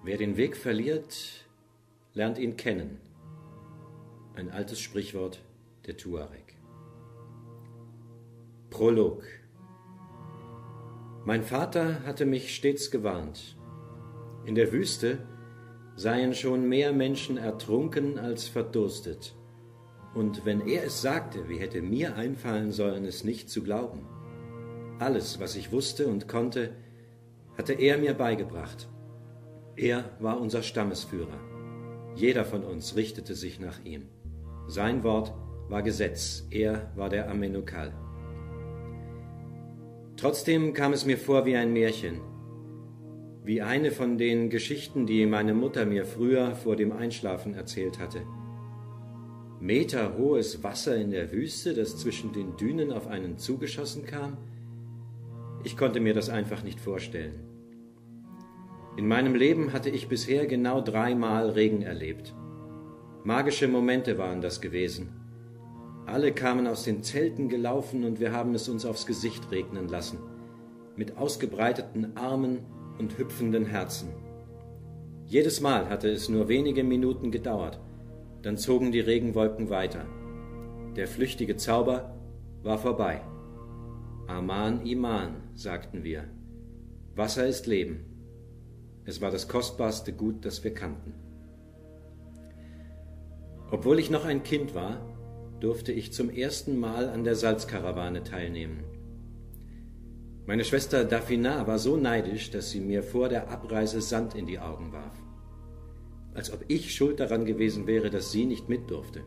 Wer den Weg verliert, lernt ihn kennen. Ein altes Sprichwort der Tuareg. Prolog. Mein Vater hatte mich stets gewarnt. In der Wüste seien schon mehr Menschen ertrunken als verdurstet. Und wenn er es sagte, wie hätte mir einfallen sollen, es nicht zu glauben? Alles, was ich wusste und konnte, hatte er mir beigebracht. Er war unser Stammesführer. Jeder von uns richtete sich nach ihm. Sein Wort war Gesetz, er war der Amenukal. Trotzdem kam es mir vor wie ein Märchen, wie eine von den Geschichten, die meine Mutter mir früher vor dem Einschlafen erzählt hatte. Meterhohes Wasser in der Wüste, das zwischen den Dünen auf einen zugeschossen kam? Ich konnte mir das einfach nicht vorstellen. In meinem Leben hatte ich bisher genau 3-mal Regen erlebt. Magische Momente waren das gewesen. Alle kamen aus den Zelten gelaufen und wir haben es uns aufs Gesicht regnen lassen, mit ausgebreiteten Armen und hüpfenden Herzen. Jedes Mal hatte es nur wenige Minuten gedauert, dann zogen die Regenwolken weiter. Der flüchtige Zauber war vorbei. Aman Iman, sagten wir. Wasser ist Leben. Es war das kostbarste Gut, das wir kannten. Obwohl ich noch ein Kind war, durfte ich zum ersten Mal an der Salzkarawane teilnehmen. Meine Schwester Dafina war so neidisch, dass sie mir vor der Abreise Sand in die Augen warf. Als ob ich schuld daran gewesen wäre, dass sie nicht mit durfte.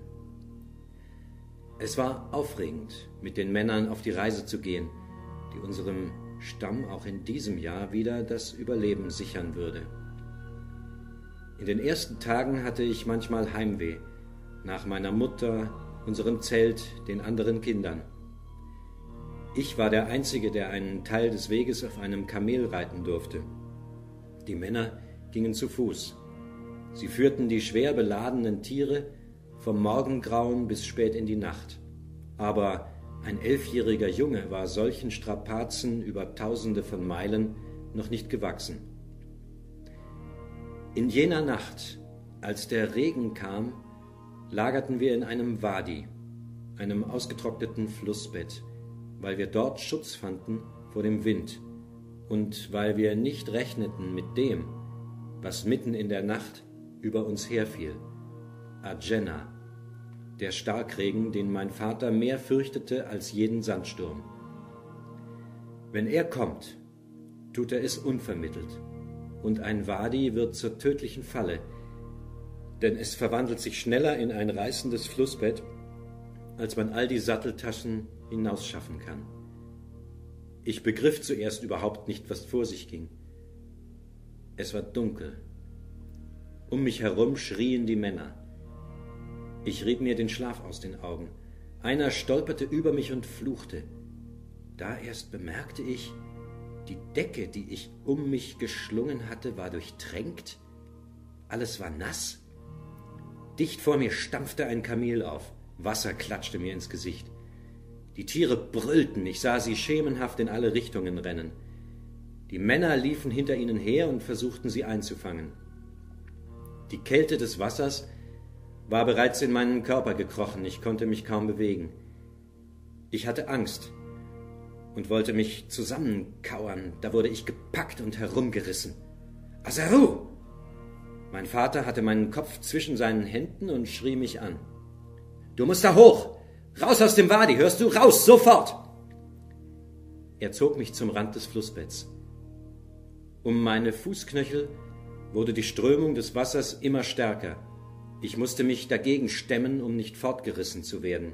Es war aufregend, mit den Männern auf die Reise zu gehen, die unserem Stamm auch in diesem Jahr wieder das Überleben sichern würde. In den ersten Tagen hatte ich manchmal Heimweh, nach meiner Mutter, unserem Zelt, den anderen Kindern. Ich war der Einzige, der einen Teil des Weges auf einem Kamel reiten durfte. Die Männer gingen zu Fuß. Sie führten die schwer beladenen Tiere vom Morgengrauen bis spät in die Nacht. Aber ein 11-jähriger Junge war solchen Strapazen über Tausende von Meilen noch nicht gewachsen. In jener Nacht, als der Regen kam, lagerten wir in einem Wadi, einem ausgetrockneten Flussbett, weil wir dort Schutz fanden vor dem Wind und weil wir nicht rechneten mit dem, was mitten in der Nacht über uns herfiel, Ajenna, der Starkregen, den mein Vater mehr fürchtete als jeden Sandsturm. Wenn er kommt, tut er es unvermittelt, und ein Wadi wird zur tödlichen Falle, denn es verwandelt sich schneller in ein reißendes Flussbett, als man all die Satteltaschen hinausschaffen kann. Ich begriff zuerst überhaupt nicht, was vor sich ging. Es war dunkel. Um mich herum schrien die Männer. Ich rieb mir den Schlaf aus den Augen. Einer stolperte über mich und fluchte. Da erst bemerkte ich, die Decke, die ich um mich geschlungen hatte, war durchtränkt. Alles war nass. Dicht vor mir stampfte ein Kamel auf. Wasser klatschte mir ins Gesicht. Die Tiere brüllten, ich sah sie schemenhaft in alle Richtungen rennen. Die Männer liefen hinter ihnen her und versuchten sie einzufangen. Die Kälte des Wassers war bereits in meinen Körper gekrochen, ich konnte mich kaum bewegen. Ich hatte Angst und wollte mich zusammenkauern, da wurde ich gepackt und herumgerissen. Asaru! Mein Vater hatte meinen Kopf zwischen seinen Händen und schrie mich an. Du musst da hoch! Raus aus dem Wadi, hörst du? Raus, sofort! Er zog mich zum Rand des Flussbetts. Um meine Fußknöchel wurde die Strömung des Wassers immer stärker. Ich musste mich dagegen stemmen, um nicht fortgerissen zu werden.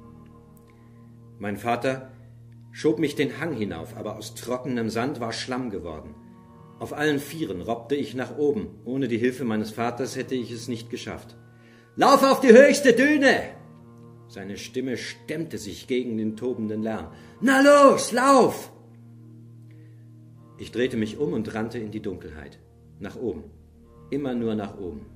Mein Vater schob mich den Hang hinauf, aber aus trockenem Sand war Schlamm geworden. Auf allen Vieren robbte ich nach oben. Ohne die Hilfe meines Vaters hätte ich es nicht geschafft. »Lauf auf die höchste Düne!« Seine Stimme stemmte sich gegen den tobenden Lärm. »Na los, lauf!« Ich drehte mich um und rannte in die Dunkelheit. Nach oben. Immer nur nach oben.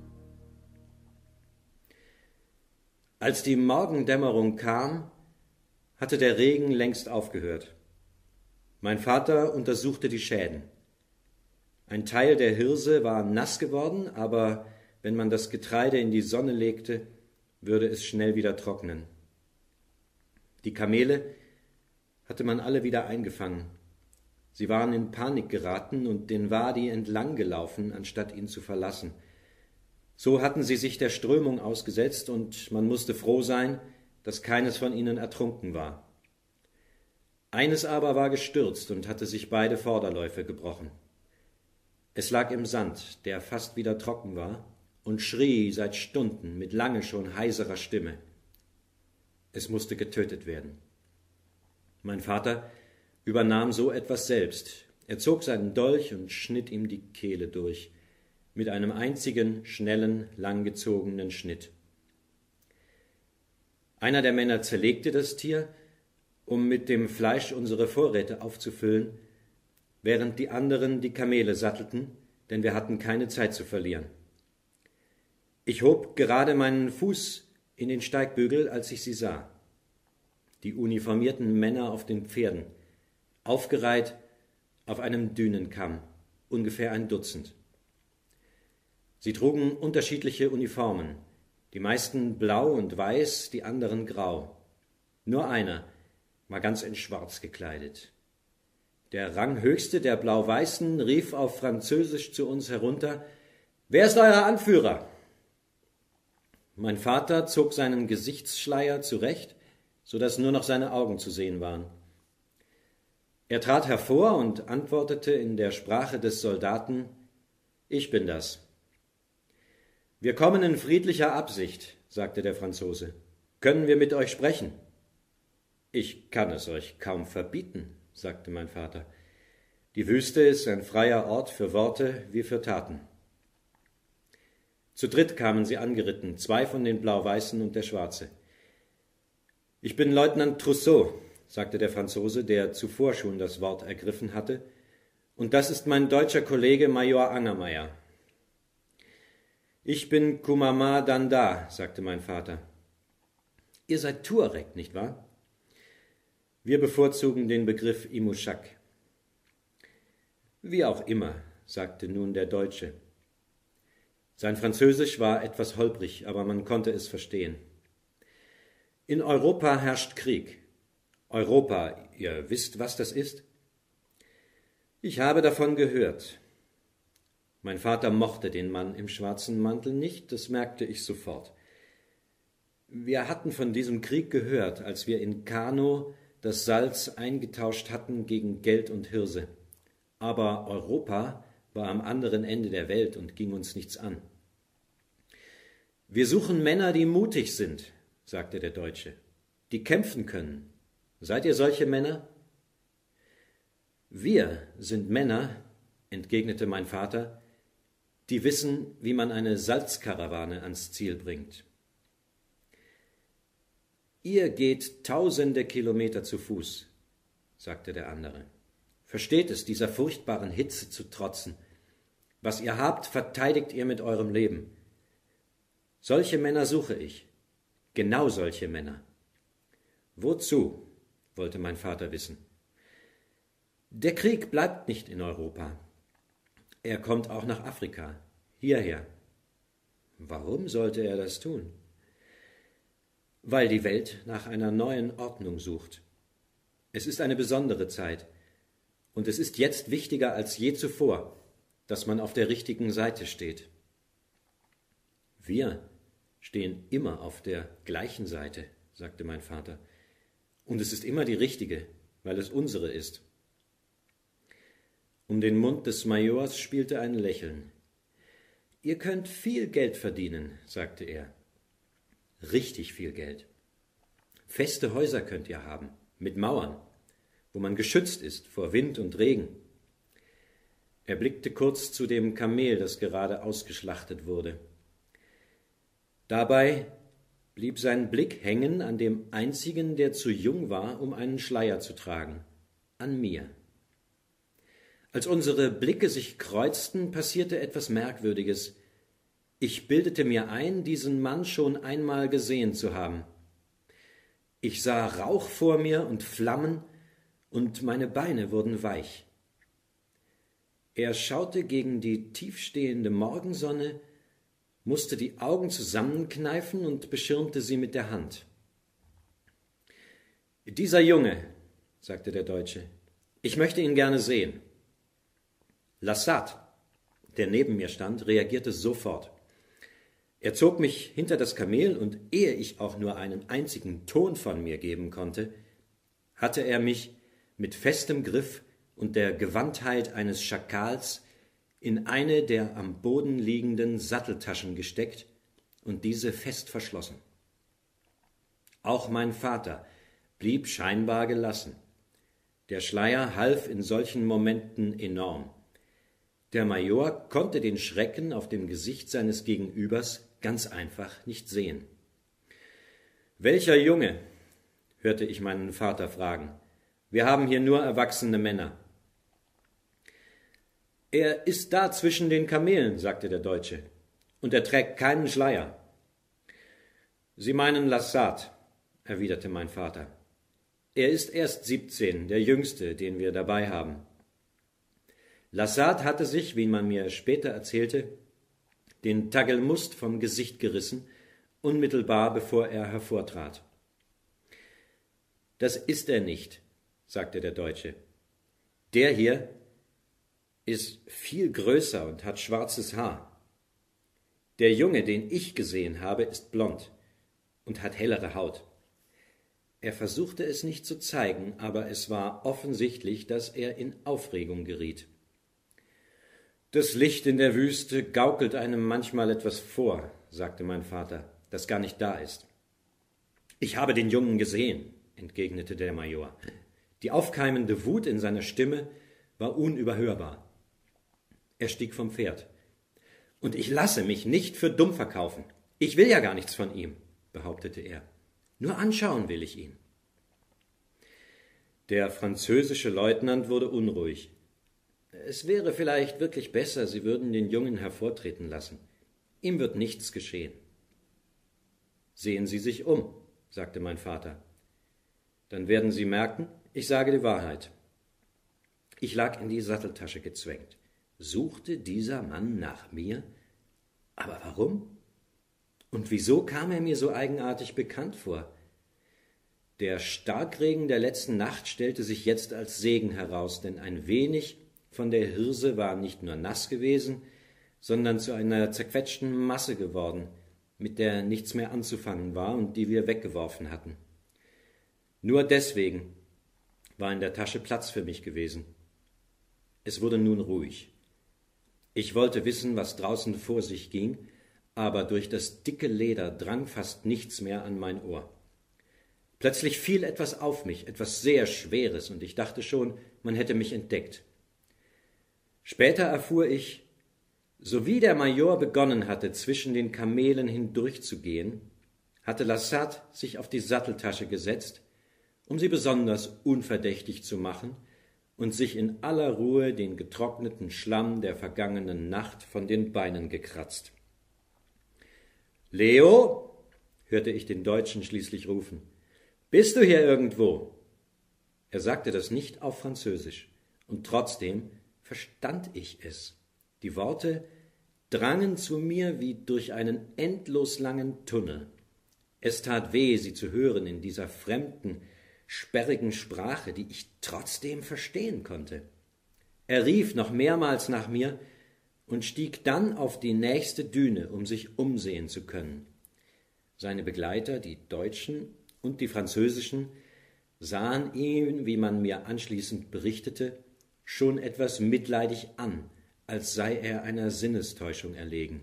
Als die Morgendämmerung kam, hatte der Regen längst aufgehört. Mein Vater untersuchte die Schäden. Ein Teil der Hirse war nass geworden, aber wenn man das Getreide in die Sonne legte, würde es schnell wieder trocknen. Die Kamele hatte man alle wieder eingefangen. Sie waren in Panik geraten und den Wadi entlang gelaufen, anstatt ihn zu verlassen. So hatten sie sich der Strömung ausgesetzt und man musste froh sein, dass keines von ihnen ertrunken war. Eines aber war gestürzt und hatte sich beide Vorderläufe gebrochen. Es lag im Sand, der fast wieder trocken war, und schrie seit Stunden mit lange schon heiserer Stimme. Es musste getötet werden. Mein Vater übernahm so etwas selbst. Er zog seinen Dolch und schnitt ihm die Kehle durch, mit einem einzigen, schnellen, langgezogenen Schnitt. Einer der Männer zerlegte das Tier, um mit dem Fleisch unsere Vorräte aufzufüllen, während die anderen die Kamele sattelten, denn wir hatten keine Zeit zu verlieren. Ich hob gerade meinen Fuß in den Steigbügel, als ich sie sah. Die uniformierten Männer auf den Pferden, aufgereiht auf einem Dünenkamm, ungefähr ein Dutzend. Sie trugen unterschiedliche Uniformen, die meisten blau und weiß, die anderen grau. Nur einer war ganz in Schwarz gekleidet. Der Ranghöchste der Blau-Weißen rief auf Französisch zu uns herunter: »Wer ist euer Anführer?« Mein Vater zog seinen Gesichtsschleier zurecht, so dass nur noch seine Augen zu sehen waren. Er trat hervor und antwortete in der Sprache des Soldaten: »Ich bin das.« »Wir kommen in friedlicher Absicht«, sagte der Franzose. »Können wir mit euch sprechen?« »Ich kann es euch kaum verbieten«, sagte mein Vater. »Die Wüste ist ein freier Ort für Worte wie für Taten.« Zu dritt kamen sie angeritten, 2 von den Blau-Weißen und der Schwarze. »Ich bin Leutnant Trousseau«, sagte der Franzose, der zuvor schon das Wort ergriffen hatte, »und das ist mein deutscher Kollege Major Angermeier.« »Ich bin Kumama Danda«, sagte mein Vater. »Ihr seid Tuareg, nicht wahr?« »Wir bevorzugen den Begriff Imuschak.« »Wie auch immer«, sagte nun der Deutsche. Sein Französisch war etwas holprig, aber man konnte es verstehen. »In Europa herrscht Krieg. Europa, ihr wisst, was das ist?« »Ich habe davon gehört.« Mein Vater mochte den Mann im schwarzen Mantel nicht, das merkte ich sofort. Wir hatten von diesem Krieg gehört, als wir in Kano das Salz eingetauscht hatten gegen Geld und Hirse. Aber Europa war am anderen Ende der Welt und ging uns nichts an. »Wir suchen Männer, die mutig sind«, sagte der Deutsche, »die kämpfen können. Seid ihr solche Männer?« »Wir sind Männer«, entgegnete mein Vater, »die wissen, wie man eine Salzkarawane ans Ziel bringt.« »Ihr geht tausende Kilometer zu Fuß«, sagte der andere. »Versteht es, dieser furchtbaren Hitze zu trotzen. Was ihr habt, verteidigt ihr mit eurem Leben. Solche Männer suche ich, genau solche Männer.« »Wozu?«, wollte mein Vater wissen. »Der Krieg bleibt nicht in Europa. Er kommt auch nach Afrika, hierher.« »Warum sollte er das tun?« »Weil die Welt nach einer neuen Ordnung sucht. Es ist eine besondere Zeit, und es ist jetzt wichtiger als je zuvor, dass man auf der richtigen Seite steht.« »Wir stehen immer auf der gleichen Seite«, sagte mein Vater. »Und es ist immer die richtige, weil es unsere ist.« Um den Mund des Majors spielte ein Lächeln. »Ihr könnt viel Geld verdienen«, sagte er. »Richtig viel Geld. Feste Häuser könnt ihr haben, mit Mauern, wo man geschützt ist vor Wind und Regen.« Er blickte kurz zu dem Kamel, das gerade ausgeschlachtet wurde. Dabei blieb sein Blick hängen an dem einzigen, der zu jung war, um einen Schleier zu tragen, an mir. Als unsere Blicke sich kreuzten, passierte etwas Merkwürdiges. Ich bildete mir ein, diesen Mann schon einmal gesehen zu haben. Ich sah Rauch vor mir und Flammen, und meine Beine wurden weich. Er schaute gegen die tiefstehende Morgensonne, musste die Augen zusammenkneifen und beschirmte sie mit der Hand. »Dieser Junge«, sagte der Deutsche, »ich möchte ihn gerne sehen.« Lassat, der neben mir stand, reagierte sofort. Er zog mich hinter das Kamel und ehe ich auch nur einen einzigen Ton von mir geben konnte, hatte er mich mit festem Griff und der Gewandtheit eines Schakals in eine der am Boden liegenden Satteltaschen gesteckt und diese fest verschlossen. Auch mein Vater blieb scheinbar gelassen. Der Schleier half in solchen Momenten enorm. Der Major konnte den Schrecken auf dem Gesicht seines Gegenübers ganz einfach nicht sehen. »Welcher Junge?« hörte ich meinen Vater fragen. »Wir haben hier nur erwachsene Männer.« »Er ist da zwischen den Kamelen«, sagte der Deutsche, »und er trägt keinen Schleier.« »Sie meinen Lassat«, erwiderte mein Vater. »Er ist erst 17, der Jüngste, den wir dabei haben.« Lassat hatte sich, wie man mir später erzählte, den Tagelmust vom Gesicht gerissen, unmittelbar bevor er hervortrat. »Das ist er nicht«, sagte der Deutsche. »Der hier ist viel größer und hat schwarzes Haar. Der Junge, den ich gesehen habe, ist blond und hat hellere Haut.« Er versuchte es nicht zu zeigen, aber es war offensichtlich, dass er in Aufregung geriet. »Das Licht in der Wüste gaukelt einem manchmal etwas vor«, sagte mein Vater, »das gar nicht da ist.« »Ich habe den Jungen gesehen«, entgegnete der Major. Die aufkeimende Wut in seiner Stimme war unüberhörbar. Er stieg vom Pferd. »Und ich lasse mich nicht für dumm verkaufen. Ich will ja gar nichts von ihm«, behauptete er. »Nur anschauen will ich ihn.« Der französische Leutnant wurde unruhig. »Es wäre vielleicht wirklich besser, Sie würden den Jungen hervortreten lassen. Ihm wird nichts geschehen.« »Sehen Sie sich um«, sagte mein Vater. »Dann werden Sie merken, ich sage die Wahrheit.« Ich lag in die Satteltasche gezwängt. Suchte dieser Mann nach mir? Aber warum? Und wieso kam er mir so eigenartig bekannt vor? Der Starkregen der letzten Nacht stellte sich jetzt als Segen heraus, denn ein wenig von der Hirse war nicht nur nass gewesen, sondern zu einer zerquetschten Masse geworden, mit der nichts mehr anzufangen war und die wir weggeworfen hatten. Nur deswegen war in der Tasche Platz für mich gewesen. Es wurde nun ruhig. Ich wollte wissen, was draußen vor sich ging, aber durch das dicke Leder drang fast nichts mehr an mein Ohr. Plötzlich fiel etwas auf mich, etwas sehr Schweres, und ich dachte schon, man hätte mich entdeckt. Später erfuhr ich, sowie der Major begonnen hatte, zwischen den Kamelen hindurchzugehen, hatte Lassat sich auf die Satteltasche gesetzt, um sie besonders unverdächtig zu machen und sich in aller Ruhe den getrockneten Schlamm der vergangenen Nacht von den Beinen gekratzt. »Leo«, hörte ich den Deutschen schließlich rufen, »bist du hier irgendwo?« Er sagte das nicht auf Französisch, und trotzdem verstand ich es. Die Worte drangen zu mir wie durch einen endlos langen Tunnel. Es tat weh, sie zu hören in dieser fremden, sperrigen Sprache, die ich trotzdem verstehen konnte. Er rief noch mehrmals nach mir und stieg dann auf die nächste Düne, um sich umsehen zu können. Seine Begleiter, die Deutschen und die Französischen, sahen ihn, wie man mir anschließend berichtete, schon etwas mitleidig an, als sei er einer Sinnestäuschung erlegen.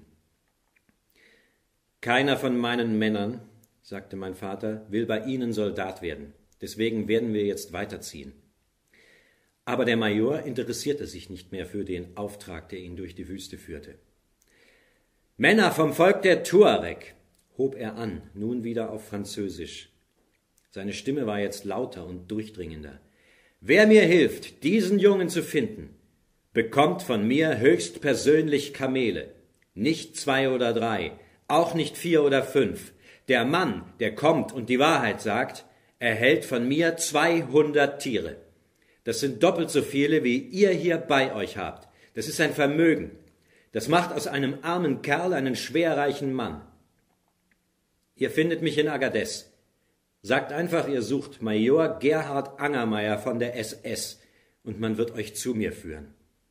»Keiner von meinen Männern«, sagte mein Vater, »will bei Ihnen Soldat werden. Deswegen werden wir jetzt weiterziehen.« Aber der Major interessierte sich nicht mehr für den Auftrag, der ihn durch die Wüste führte. »Männer vom Volk der Tuareg«, hob er an, nun wieder auf Französisch. Seine Stimme war jetzt lauter und durchdringender. »Wer mir hilft, diesen Jungen zu finden, bekommt von mir höchstpersönlich Kamele. Nicht 2 oder 3, auch nicht 4 oder 5. Der Mann, der kommt und die Wahrheit sagt, erhält von mir 200 Tiere. Das sind doppelt so viele, wie ihr hier bei euch habt. Das ist ein Vermögen. Das macht aus einem armen Kerl einen schwerreichen Mann. Ihr findet mich in Agadez. Sagt einfach, ihr sucht Major Gerhard Angermeier von der SS und man wird euch zu mir führen.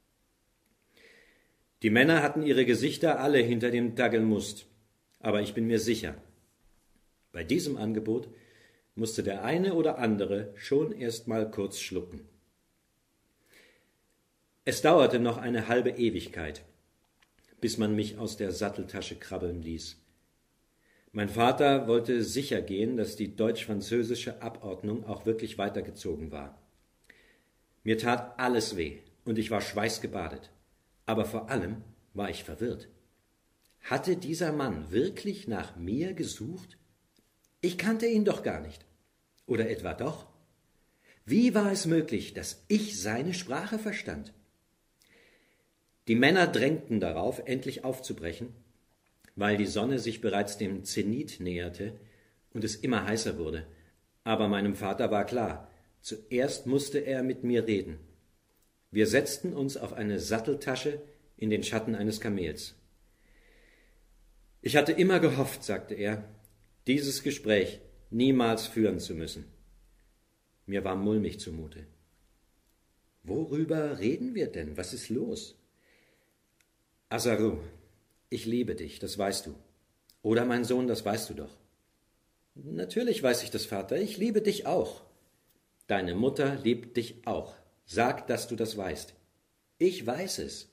Die Männer hatten ihre Gesichter alle hinter dem Tagelmust, aber ich bin mir sicher, bei diesem Angebot musste der eine oder andere schon erst mal kurz schlucken. Es dauerte noch eine halbe Ewigkeit, bis man mich aus der Satteltasche krabbeln ließ. Mein Vater wollte sicher gehen, dass die deutsch-französische Abordnung auch wirklich weitergezogen war. Mir tat alles weh und ich war schweißgebadet. Aber vor allem war ich verwirrt. Hatte dieser Mann wirklich nach mir gesucht? Ich kannte ihn doch gar nicht. Oder etwa doch? Wie war es möglich, dass ich seine Sprache verstand? Die Männer drängten darauf, endlich aufzubrechen, weil die Sonne sich bereits dem Zenit näherte und es immer heißer wurde. Aber meinem Vater war klar, zuerst musste er mit mir reden. Wir setzten uns auf eine Satteltasche in den Schatten eines Kamels. Ich hatte immer gehofft, sagte er, dieses Gespräch niemals führen zu müssen. Mir war mulmig zumute. Worüber reden wir denn? Was ist los? Azaru, ich liebe dich, das weißt du. Oder, mein Sohn, das weißt du doch. Natürlich weiß ich das, Vater, ich liebe dich auch. Deine Mutter liebt dich auch. Sag, dass du das weißt. Ich weiß es.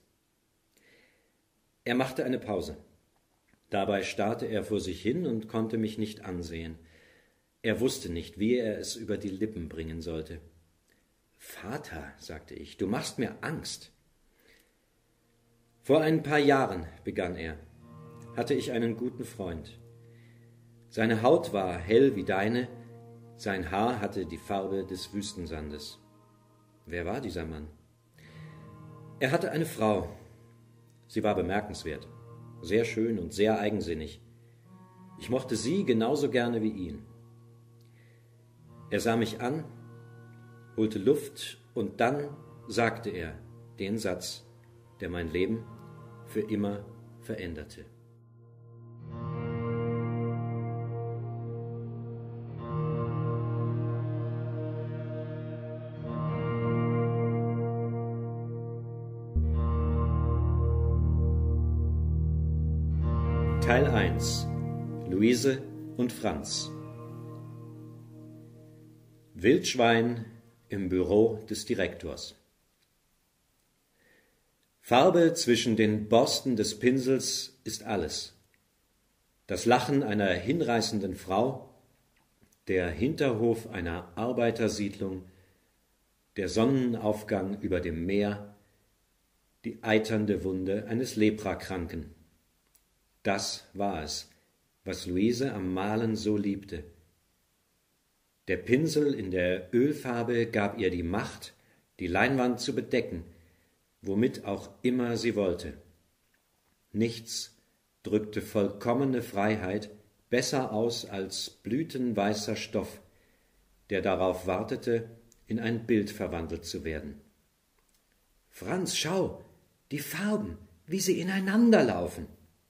Er machte eine Pause. Dabei starrte er vor sich hin und konnte mich nicht ansehen. Er wusste nicht, wie er es über die Lippen bringen sollte. Vater, sagte ich, du machst mir Angst. Vor ein paar Jahren, begann er, hatte ich einen guten Freund. Seine Haut war hell wie deine, sein Haar hatte die Farbe des Wüstensandes. Wer war dieser Mann? Er hatte eine Frau. Sie war bemerkenswert, sehr schön und sehr eigensinnig. Ich mochte sie genauso gerne wie ihn. Er sah mich an, holte Luft und dann sagte er den Satz, der mein Leben für immer veränderte. Teil 1: Luise und Franz. Wildschwein im Büro des Direktors. Farbe zwischen den Borsten des Pinsels ist alles. Das Lachen einer hinreißenden Frau, der Hinterhof einer Arbeitersiedlung, der Sonnenaufgang über dem Meer, die eiternde Wunde eines Leprakranken. Das war es, was Luise am Malen so liebte. Der Pinsel in der Ölfarbe gab ihr die Macht, die Leinwand zu bedecken, womit auch immer sie wollte. Nichts drückte vollkommene Freiheit besser aus als blütenweißer Stoff, der darauf wartete, in ein Bild verwandelt zu werden. »Franz, schau, die Farben, wie sie ineinander laufen!«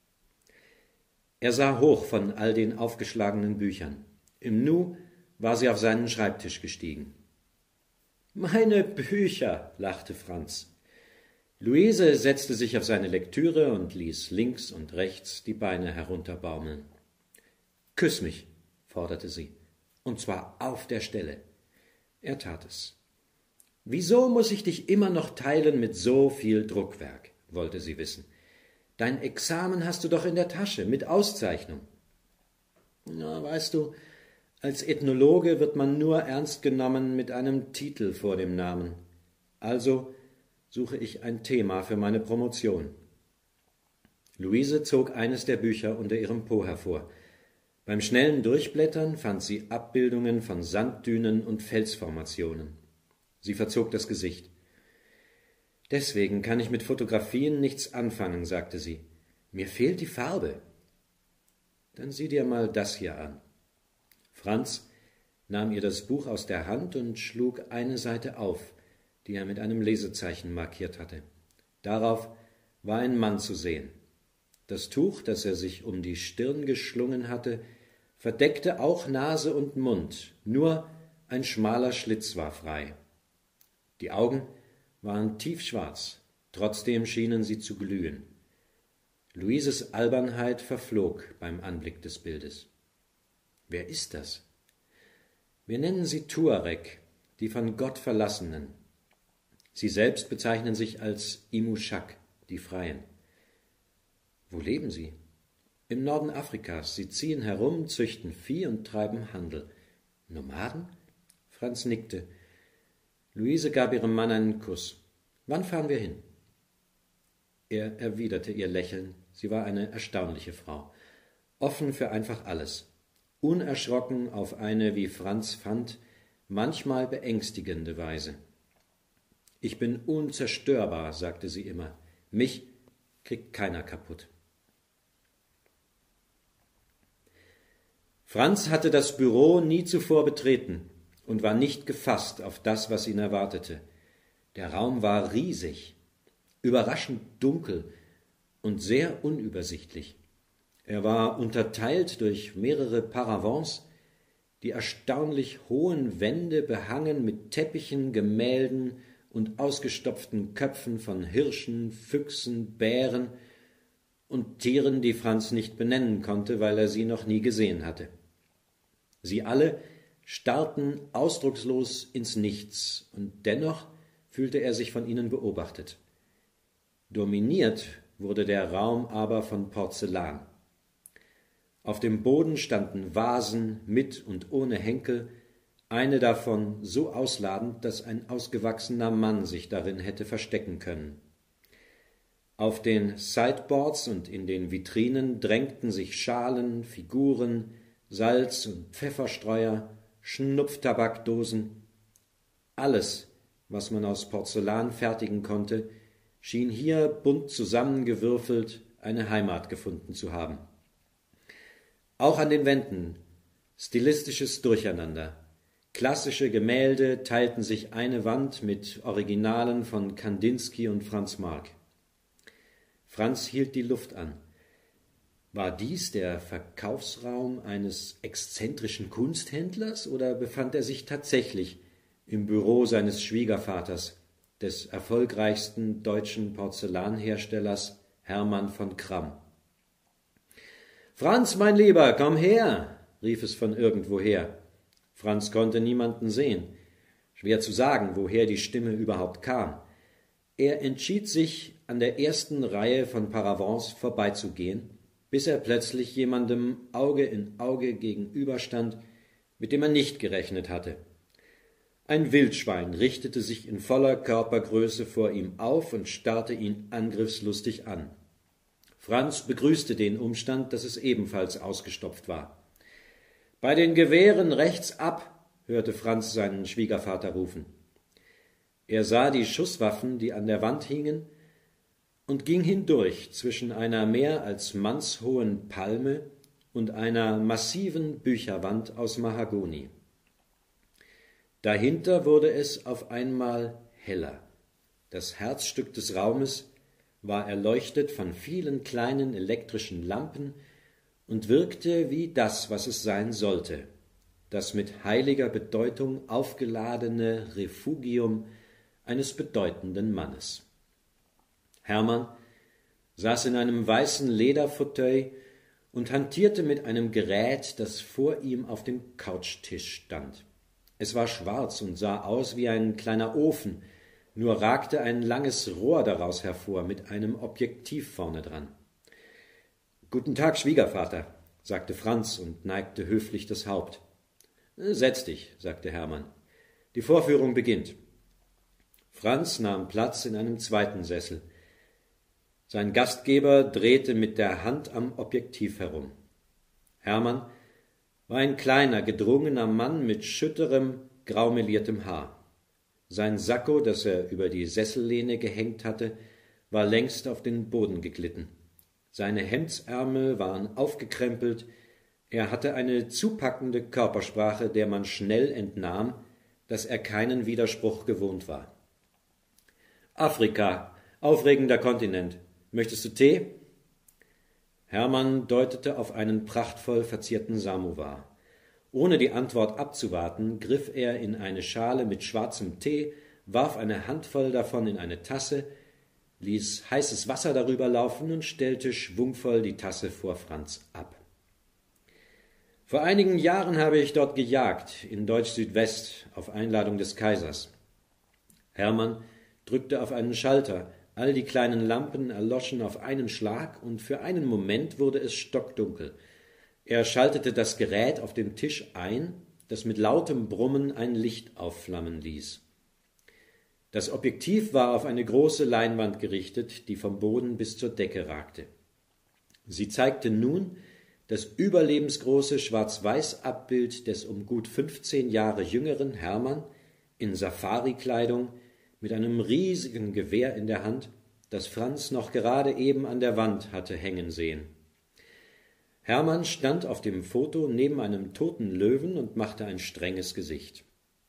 Er sah hoch von all den aufgeschlagenen Büchern. Im Nu war sie auf seinen Schreibtisch gestiegen. »Meine Bücher«, lachte Franz. Luise setzte sich auf seine Lektüre und ließ links und rechts die Beine herunterbaumeln. »Küss mich«, forderte sie, »und zwar auf der Stelle.« Er tat es. »Wieso muss ich dich immer noch teilen mit so viel Druckwerk?« wollte sie wissen. »Dein Examen hast du doch in der Tasche, mit Auszeichnung.« »Na, weißt du, als Ethnologe wird man nur ernst genommen mit einem Titel vor dem Namen. Also suche ich ein Thema für meine Promotion.« Luise zog eines der Bücher unter ihrem Po hervor. Beim schnellen Durchblättern fand sie Abbildungen von Sanddünen und Felsformationen. Sie verzog das Gesicht. »Deswegen kann ich mit Fotografien nichts anfangen«, sagte sie. »Mir fehlt die Farbe.« »Dann sieh dir mal das hier an.« Franz nahm ihr das Buch aus der Hand und schlug eine Seite auf, die er mit einem Lesezeichen markiert hatte. Darauf war ein Mann zu sehen. Das Tuch, das er sich um die Stirn geschlungen hatte, verdeckte auch Nase und Mund, nur ein schmaler Schlitz war frei. Die Augen waren tiefschwarz, trotzdem schienen sie zu glühen. Luises Albernheit verflog beim Anblick des Bildes. Wer ist das? Wir nennen sie Tuareg, die von Gott Verlassenen. Sie selbst bezeichnen sich als Imushak, die Freien. Wo leben sie? Im Norden Afrikas. Sie ziehen herum, züchten Vieh und treiben Handel. Nomaden? Franz nickte. Luise gab ihrem Mann einen Kuss. Wann fahren wir hin? Er erwiderte ihr Lächeln. Sie war eine erstaunliche Frau. Offen für einfach alles. Unerschrocken auf eine, wie Franz fand, manchmal beängstigende Weise. »Ich bin unzerstörbar«, sagte sie immer. »Mich kriegt keiner kaputt.« Franz hatte das Büro nie zuvor betreten und war nicht gefasst auf das, was ihn erwartete. Der Raum war riesig, überraschend dunkel und sehr unübersichtlich. Er war unterteilt durch mehrere Paravents, die erstaunlich hohen Wände behangen mit Teppichen, Gemälden und ausgestopften Köpfen von Hirschen, Füchsen, Bären und Tieren, die Franz nicht benennen konnte, weil er sie noch nie gesehen hatte. Sie alle starrten ausdruckslos ins Nichts, und dennoch fühlte er sich von ihnen beobachtet. Dominiert wurde der Raum aber von Porzellan. Auf dem Boden standen Vasen mit und ohne Henkel, eine davon so ausladend, dass ein ausgewachsener Mann sich darin hätte verstecken können. Auf den Sideboards und in den Vitrinen drängten sich Schalen, Figuren, Salz- und Pfefferstreuer, Schnupftabakdosen. Alles, was man aus Porzellan fertigen konnte, schien hier bunt zusammengewürfelt eine Heimat gefunden zu haben. Auch an den Wänden stilistisches Durcheinander. Klassische Gemälde teilten sich eine Wand mit Originalen von Kandinsky und Franz Marc. Franz hielt die Luft an. War dies der Verkaufsraum eines exzentrischen Kunsthändlers oder befand er sich tatsächlich im Büro seines Schwiegervaters, des erfolgreichsten deutschen Porzellanherstellers Hermann von Kramm? »Franz, mein Lieber, komm her«, rief es von irgendwoher. Franz konnte niemanden sehen. Schwer zu sagen, woher die Stimme überhaupt kam. Er entschied sich, an der ersten Reihe von Paravents vorbeizugehen, bis er plötzlich jemandem Auge in Auge gegenüberstand, mit dem er nicht gerechnet hatte. Ein Wildschwein richtete sich in voller Körpergröße vor ihm auf und starrte ihn angriffslustig an. Franz begrüßte den Umstand, dass es ebenfalls ausgestopft war. »Bei den Gewehren rechts ab«, hörte Franz seinen Schwiegervater rufen. Er sah die Schusswaffen, die an der Wand hingen, und ging hindurch zwischen einer mehr als mannshohen Palme und einer massiven Bücherwand aus Mahagoni. Dahinter wurde es auf einmal heller. Das Herzstück des Raumes war erleuchtet von vielen kleinen elektrischen Lampen und wirkte wie das, was es sein sollte, das mit heiliger Bedeutung aufgeladene Refugium eines bedeutenden Mannes. Hermann saß in einem weißen Lederfauteuil und hantierte mit einem Gerät, das vor ihm auf dem Couchtisch stand. Es war schwarz und sah aus wie ein kleiner Ofen, nur ragte ein langes Rohr daraus hervor mit einem Objektiv vorne dran. »Guten Tag, Schwiegervater«, sagte Franz und neigte höflich das Haupt. »Setz dich«, sagte Hermann. »Die Vorführung beginnt.« Franz nahm Platz in einem zweiten Sessel. Sein Gastgeber drehte mit der Hand am Objektiv herum. Hermann war ein kleiner, gedrungener Mann mit schütterem, graumeliertem Haar. Sein Sakko, das er über die Sessellehne gehängt hatte, war längst auf den Boden geglitten. Seine Hemdsärmel waren aufgekrempelt, er hatte eine zupackende Körpersprache, der man schnell entnahm, dass er keinen Widerspruch gewohnt war. »Afrika«, Aufregender Kontinent. Möchtest du Tee? Hermann deutete auf einen prachtvoll verzierten Samovar. Ohne die Antwort abzuwarten, griff er in eine Schale mit schwarzem Tee, warf eine Handvoll davon in eine Tasse, ließ heißes Wasser darüber laufen und stellte schwungvoll die Tasse vor Franz ab. Vor einigen Jahren habe ich dort gejagt, in Deutsch-Südwest, auf Einladung des Kaisers. Hermann drückte auf einen Schalter, all die kleinen Lampen erloschen auf einen Schlag und für einen Moment wurde es stockdunkel. Er schaltete das Gerät auf dem Tisch ein, das mit lautem Brummen ein Licht aufflammen ließ. Das Objektiv war auf eine große Leinwand gerichtet, die vom Boden bis zur Decke ragte. Sie zeigte nun das überlebensgroße Schwarz-Weiß-Abbild des um gut 15 Jahre jüngeren Hermann in Safari-Kleidung mit einem riesigen Gewehr in der Hand, das Franz noch gerade eben an der Wand hatte hängen sehen. Hermann stand auf dem Foto neben einem toten Löwen und machte ein strenges Gesicht.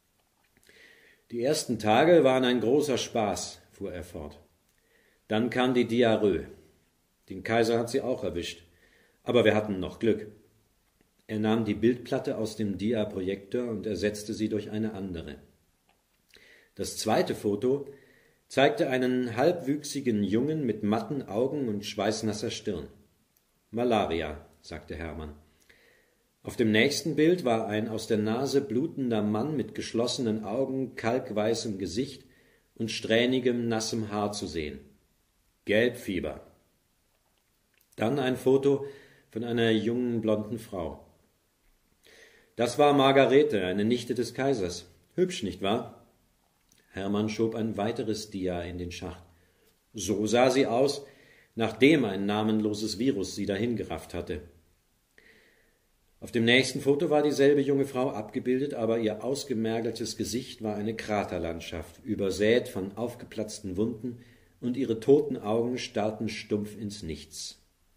Die ersten Tage waren ein großer Spaß, fuhr er fort. Dann kam die Diarrhoe. Den Kaiser hat sie auch erwischt. Aber wir hatten noch Glück. Er nahm die Bildplatte aus dem Dia-Projektor und ersetzte sie durch eine andere. Das zweite Foto zeigte einen halbwüchsigen Jungen mit matten Augen und schweißnasser Stirn. Malaria, sagte Hermann. Auf dem nächsten Bild war ein aus der Nase blutender Mann mit geschlossenen Augen, kalkweißem Gesicht und strähnigem, nassem Haar zu sehen. Gelbfieber. Dann ein Foto von einer jungen, blonden Frau. Das war Margarete, eine Nichte des Kaisers. Hübsch, nicht wahr? Hermann schob ein weiteres Dia in den Schacht. So sah sie aus, nachdem ein namenloses Virus sie dahingerafft hatte. Auf dem nächsten Foto war dieselbe junge Frau abgebildet, aber ihr ausgemergeltes Gesicht war eine Kraterlandschaft, übersät von aufgeplatzten Wunden, und ihre toten Augen starrten stumpf ins Nichts.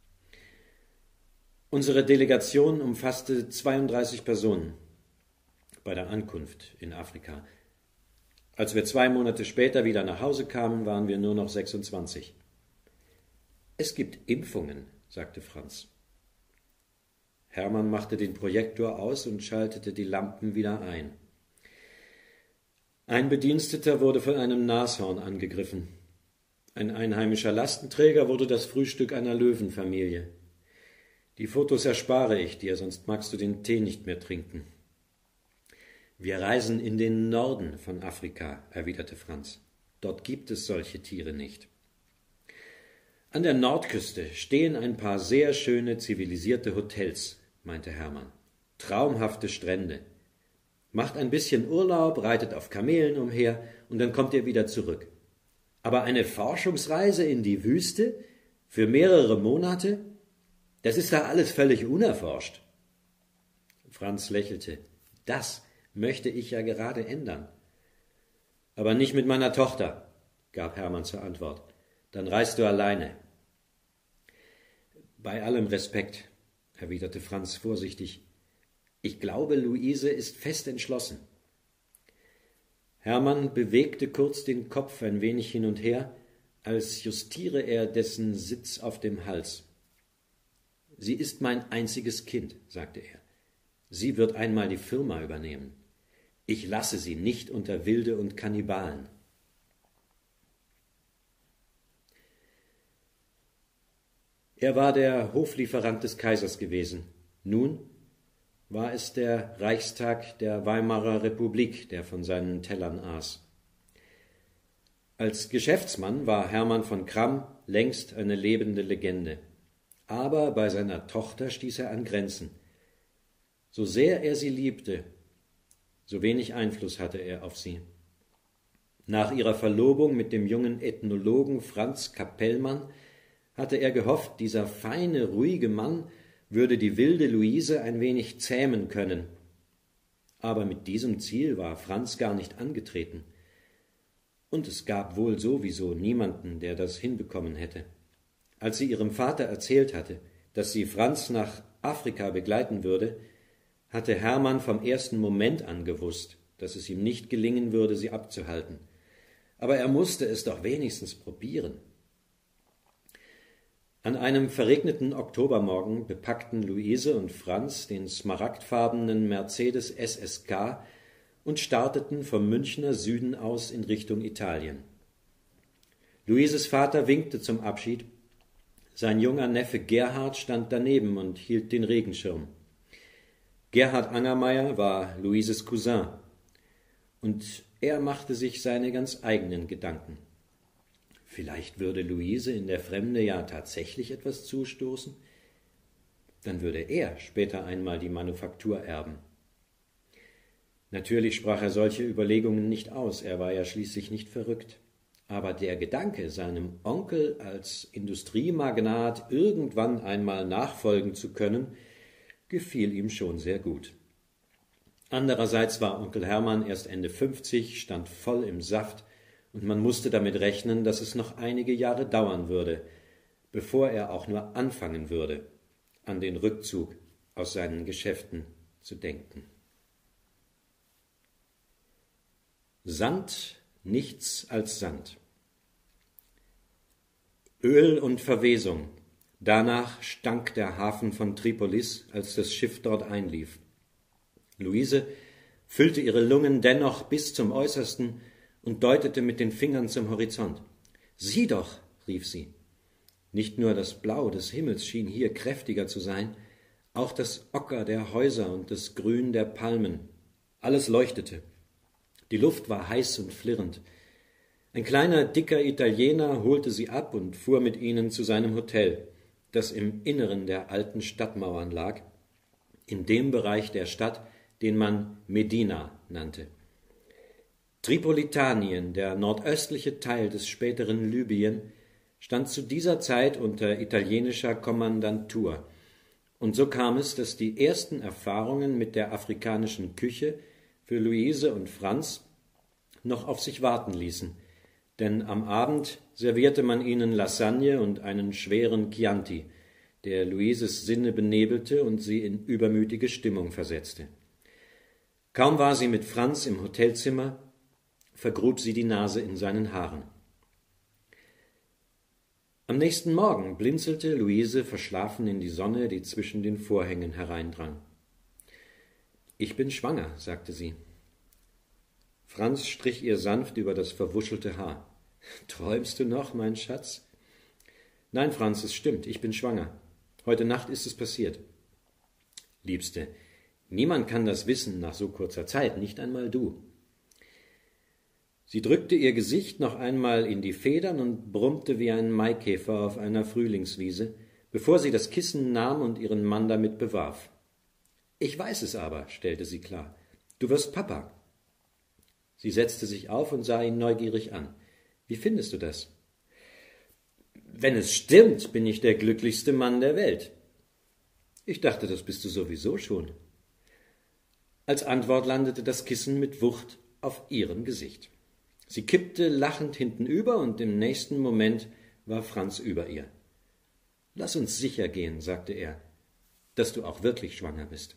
Unsere Delegation umfasste 32 Personen bei der Ankunft in Afrika. Als wir 2 Monate später wieder nach Hause kamen, waren wir nur noch 26. Es gibt Impfungen, sagte Franz. Hermann machte den Projektor aus und schaltete die Lampen wieder ein. Ein Bediensteter wurde von einem Nashorn angegriffen. Ein einheimischer Lastenträger wurde das Frühstück einer Löwenfamilie. Die Fotos erspare ich dir, sonst magst du den Tee nicht mehr trinken. Wir reisen in den Norden von Afrika, erwiderte Franz. Dort gibt es solche Tiere nicht. An der Nordküste stehen ein paar sehr schöne, zivilisierte Hotels, meinte Hermann. Traumhafte Strände. Macht ein bisschen Urlaub, reitet auf Kamelen umher und dann kommt ihr wieder zurück. Aber eine Forschungsreise in die Wüste für mehrere Monate? Das ist da alles völlig unerforscht. Franz lächelte. Das möchte ich ja gerade ändern. Aber nicht mit meiner Tochter, gab Hermann zur Antwort. Dann reist du alleine. Bei allem Respekt, erwiderte Franz vorsichtig. Ich glaube, Luise ist fest entschlossen. Hermann bewegte kurz den Kopf ein wenig hin und her, als justiere er dessen Sitz auf dem Hals. Sie ist mein einziges Kind, sagte er. Sie wird einmal die Firma übernehmen. Ich lasse sie nicht unter Wilde und Kannibalen. Er war der Hoflieferant des Kaisers gewesen. Nun war es der Reichstag der Weimarer Republik, der von seinen Tellern aß. Als Geschäftsmann war Hermann von Kramm längst eine lebende Legende. Aber bei seiner Tochter stieß er an Grenzen. So sehr er sie liebte, so wenig Einfluss hatte er auf sie. Nach ihrer Verlobung mit dem jungen Ethnologen Franz Kapellmann hatte er gehofft, dieser feine, ruhige Mann würde die wilde Luise ein wenig zähmen können. Aber mit diesem Ziel war Franz gar nicht angetreten. Und es gab wohl sowieso niemanden, der das hinbekommen hätte. Als sie ihrem Vater erzählt hatte, dass sie Franz nach Afrika begleiten würde, hatte Hermann vom ersten Moment an gewusst, dass es ihm nicht gelingen würde, sie abzuhalten. aber er musste es doch wenigstens probieren. An einem verregneten Oktobermorgen bepackten Luise und Franz den smaragdfarbenen Mercedes SSK und starteten vom Münchner Süden aus in Richtung Italien. Luises Vater winkte zum Abschied. Sein junger Neffe Gerhard stand daneben und hielt den Regenschirm. Gerhard Angermayer war Luises Cousin, und er machte sich seine ganz eigenen Gedanken. Vielleicht würde Luise in der Fremde ja tatsächlich etwas zustoßen. Dann würde er später einmal die Manufaktur erben. Natürlich sprach er solche Überlegungen nicht aus, er war ja schließlich nicht verrückt. Aber der Gedanke, seinem Onkel als Industriemagnat irgendwann einmal nachfolgen zu können, gefiel ihm schon sehr gut. Andererseits war Onkel Hermann erst Ende 50, stand voll im Saft, und man musste damit rechnen, dass es noch einige Jahre dauern würde, bevor er auch nur anfangen würde, an den Rückzug aus seinen Geschäften zu denken. Sand, nichts als Sand. Öl und Verwesung. Danach stank der Hafen von Tripolis, als das Schiff dort einlief. Luise füllte ihre Lungen dennoch bis zum Äußersten und deutete mit den Fingern zum Horizont. »Sieh doch«, rief sie. Nicht nur das Blau des Himmels schien hier kräftiger zu sein, auch das Ocker der Häuser und das Grün der Palmen. Alles leuchtete. Die Luft war heiß und flirrend. Ein kleiner, dicker Italiener holte sie ab und fuhr mit ihnen zu seinem Hotel, das im Inneren der alten Stadtmauern lag, in dem Bereich der Stadt, den man Medina nannte. Tripolitanien, der nordöstliche Teil des späteren Libyen, stand zu dieser Zeit unter italienischer Kommandantur, und so kam es, dass die ersten Erfahrungen mit der afrikanischen Küche für Luise und Franz noch auf sich warten ließen, denn am Abend servierte man ihnen Lasagne und einen schweren Chianti, der Luises Sinne benebelte und sie in übermütige Stimmung versetzte. Kaum war sie mit Franz im Hotelzimmer, vergrub sie die Nase in seinen Haaren. Am nächsten Morgen blinzelte Luise verschlafen in die Sonne, die zwischen den Vorhängen hereindrang. »Ich bin schwanger«, sagte sie. Franz strich ihr sanft über das verwuschelte Haar. »Träumst du noch, mein Schatz?« »Nein, Franz, es stimmt, ich bin schwanger. Heute Nacht ist es passiert.« »Liebste, niemand kann das wissen nach so kurzer Zeit, nicht einmal du.« Sie drückte ihr Gesicht noch einmal in die Federn und brummte wie ein Maikäfer auf einer Frühlingswiese, bevor sie das Kissen nahm und ihren Mann damit bewarf. »Ich weiß es aber«, stellte sie klar. »Du wirst Papa.« Sie setzte sich auf und sah ihn neugierig an. »Wie findest du das?« »Wenn es stimmt, bin ich der glücklichste Mann der Welt.« »Ich dachte, das bist du sowieso schon.« Als Antwort landete das Kissen mit Wucht auf ihrem Gesicht. Sie kippte lachend hintenüber, und im nächsten Moment war Franz über ihr. »Lass uns sicher gehen«, sagte er, »dass du auch wirklich schwanger bist.«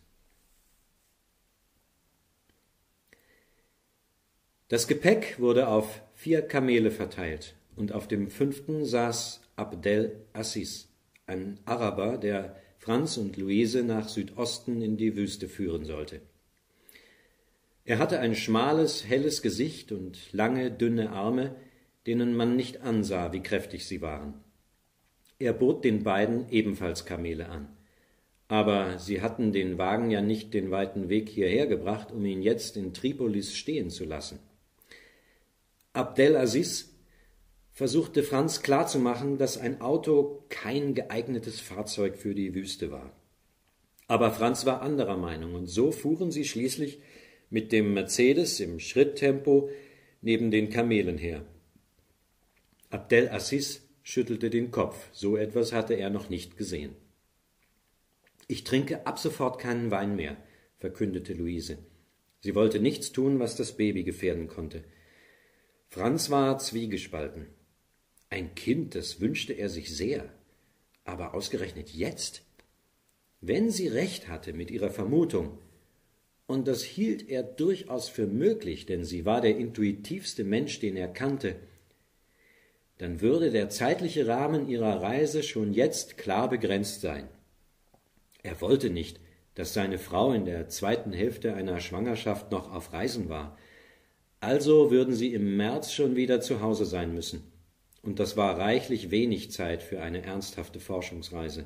Das Gepäck wurde auf 4 Kamele verteilt, und auf dem 5. saß Abdel Aziz, ein Araber, der Franz und Luise nach Südosten in die Wüste führen sollte. Er hatte ein schmales, helles Gesicht und lange, dünne Arme, denen man nicht ansah, wie kräftig sie waren. Er bot den beiden ebenfalls Kamele an. Aber sie hatten den Wagen ja nicht den weiten Weg hierher gebracht, um ihn jetzt in Tripolis stehen zu lassen. Abdel Aziz versuchte Franz klarzumachen, dass ein Auto kein geeignetes Fahrzeug für die Wüste war. Aber Franz war anderer Meinung, und so fuhren sie schließlich mit dem Mercedes im Schritttempo neben den Kamelen her. Abdel Aziz schüttelte den Kopf, so etwas hatte er noch nicht gesehen. »Ich trinke ab sofort keinen Wein mehr«, verkündete Luise. Sie wollte nichts tun, was das Baby gefährden konnte. Franz war zwiegespalten. Ein Kind, das wünschte er sich sehr. Aber ausgerechnet jetzt? Wenn sie recht hatte mit ihrer Vermutung, und das hielt er durchaus für möglich, denn sie war der intuitivste Mensch, den er kannte, dann würde der zeitliche Rahmen ihrer Reise schon jetzt klar begrenzt sein. Er wollte nicht, dass seine Frau in der zweiten Hälfte einer Schwangerschaft noch auf Reisen war. Also würden sie im März schon wieder zu Hause sein müssen. Und das war reichlich wenig Zeit für eine ernsthafte Forschungsreise.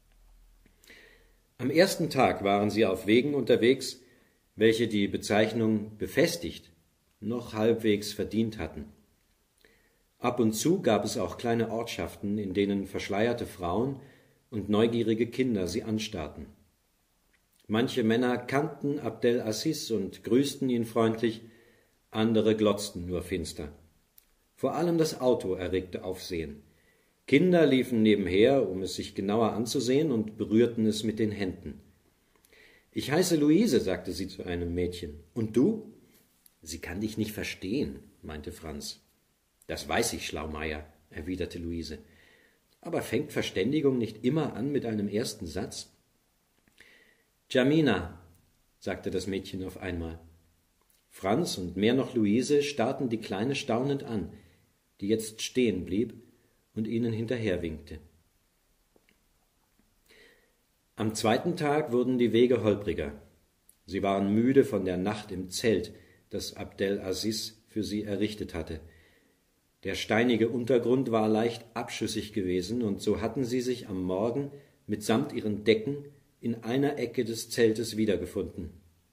Am ersten Tag waren sie auf Wegen unterwegs, welche die Bezeichnung befestigt noch halbwegs verdient hatten. Ab und zu gab es auch kleine Ortschaften, in denen verschleierte Frauen und neugierige Kinder sie anstarrten. Manche Männer kannten Abdel Aziz und grüßten ihn freundlich, andere glotzten nur finster. Vor allem das Auto erregte Aufsehen. Kinder liefen nebenher, um es sich genauer anzusehen, und berührten es mit den Händen. »Ich heiße Luise«, sagte sie zu einem Mädchen. »Und du?« »Sie kann dich nicht verstehen«, meinte Franz. »Das weiß ich, Schlaumeier«, erwiderte Luise. »Aber fängt Verständigung nicht immer an mit einem ersten Satz?« »Jamina«, sagte das Mädchen auf einmal. Franz und mehr noch Luise starrten die Kleine staunend an, die jetzt stehen blieb und ihnen hinterherwinkte. Am zweiten Tag wurden die Wege holpriger. Sie waren müde von der Nacht im Zelt, das Abdel Aziz für sie errichtet hatte. Der steinige Untergrund war leicht abschüssig gewesen, und so hatten sie sich am Morgen mitsamt ihren Decken in einer Ecke des Zeltes wiedergefunden.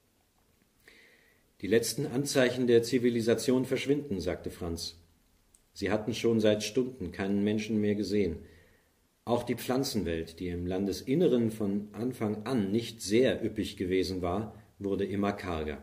»Die letzten Anzeichen der Zivilisation verschwinden«, sagte Franz. Sie hatten schon seit Stunden keinen Menschen mehr gesehen. Auch die Pflanzenwelt, die im Landesinneren von Anfang an nicht sehr üppig gewesen war, wurde immer karger.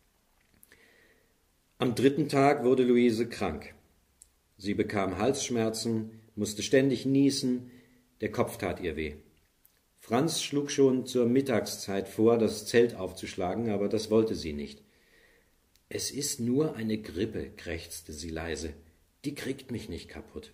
Am dritten Tag wurde Luise krank. Sie bekam Halsschmerzen, musste ständig niesen, der Kopf tat ihr weh. Franz schlug schon zur Mittagszeit vor, das Zelt aufzuschlagen, aber das wollte sie nicht. »Es ist nur eine Grippe«, krächzte sie leise. »Die kriegt mich nicht kaputt.«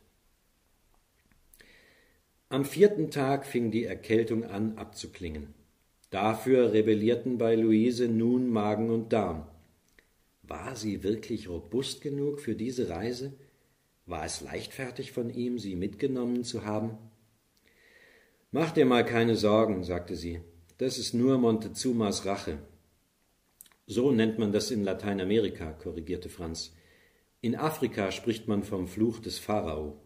Am vierten Tag fing die Erkältung an abzuklingen. Dafür rebellierten bei Luise nun Magen und Darm. War sie wirklich robust genug für diese Reise? War es leichtfertig von ihm, sie mitgenommen zu haben? »Mach dir mal keine Sorgen«, sagte sie. »Das ist nur Montezumas Rache.« »So nennt man das in Lateinamerika«, korrigierte Franz. »In Afrika spricht man vom Fluch des Pharao.«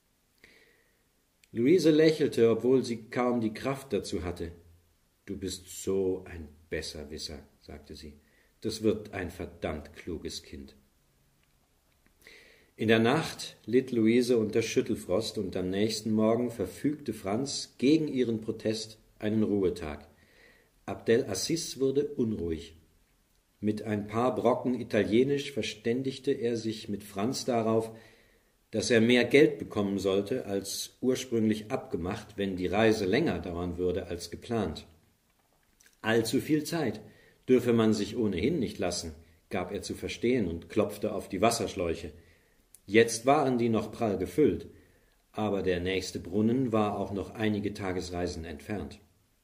Luise lächelte, obwohl sie kaum die Kraft dazu hatte. »Du bist so ein Besserwisser«, sagte sie. »Das wird ein verdammt kluges Kind.« In der Nacht litt Luise unter Schüttelfrost, und am nächsten Morgen verfügte Franz gegen ihren Protest einen Ruhetag. Abdel Aziz wurde unruhig. Mit ein paar Brocken Italienisch verständigte er sich mit Franz darauf, dass er mehr Geld bekommen sollte als ursprünglich abgemacht, wenn die Reise länger dauern würde als geplant. Allzu viel Zeit dürfe man sich ohnehin nicht lassen, gab er zu verstehen und klopfte auf die Wasserschläuche. Jetzt waren die noch prall gefüllt, aber der nächste Brunnen war auch noch einige Tagesreisen entfernt.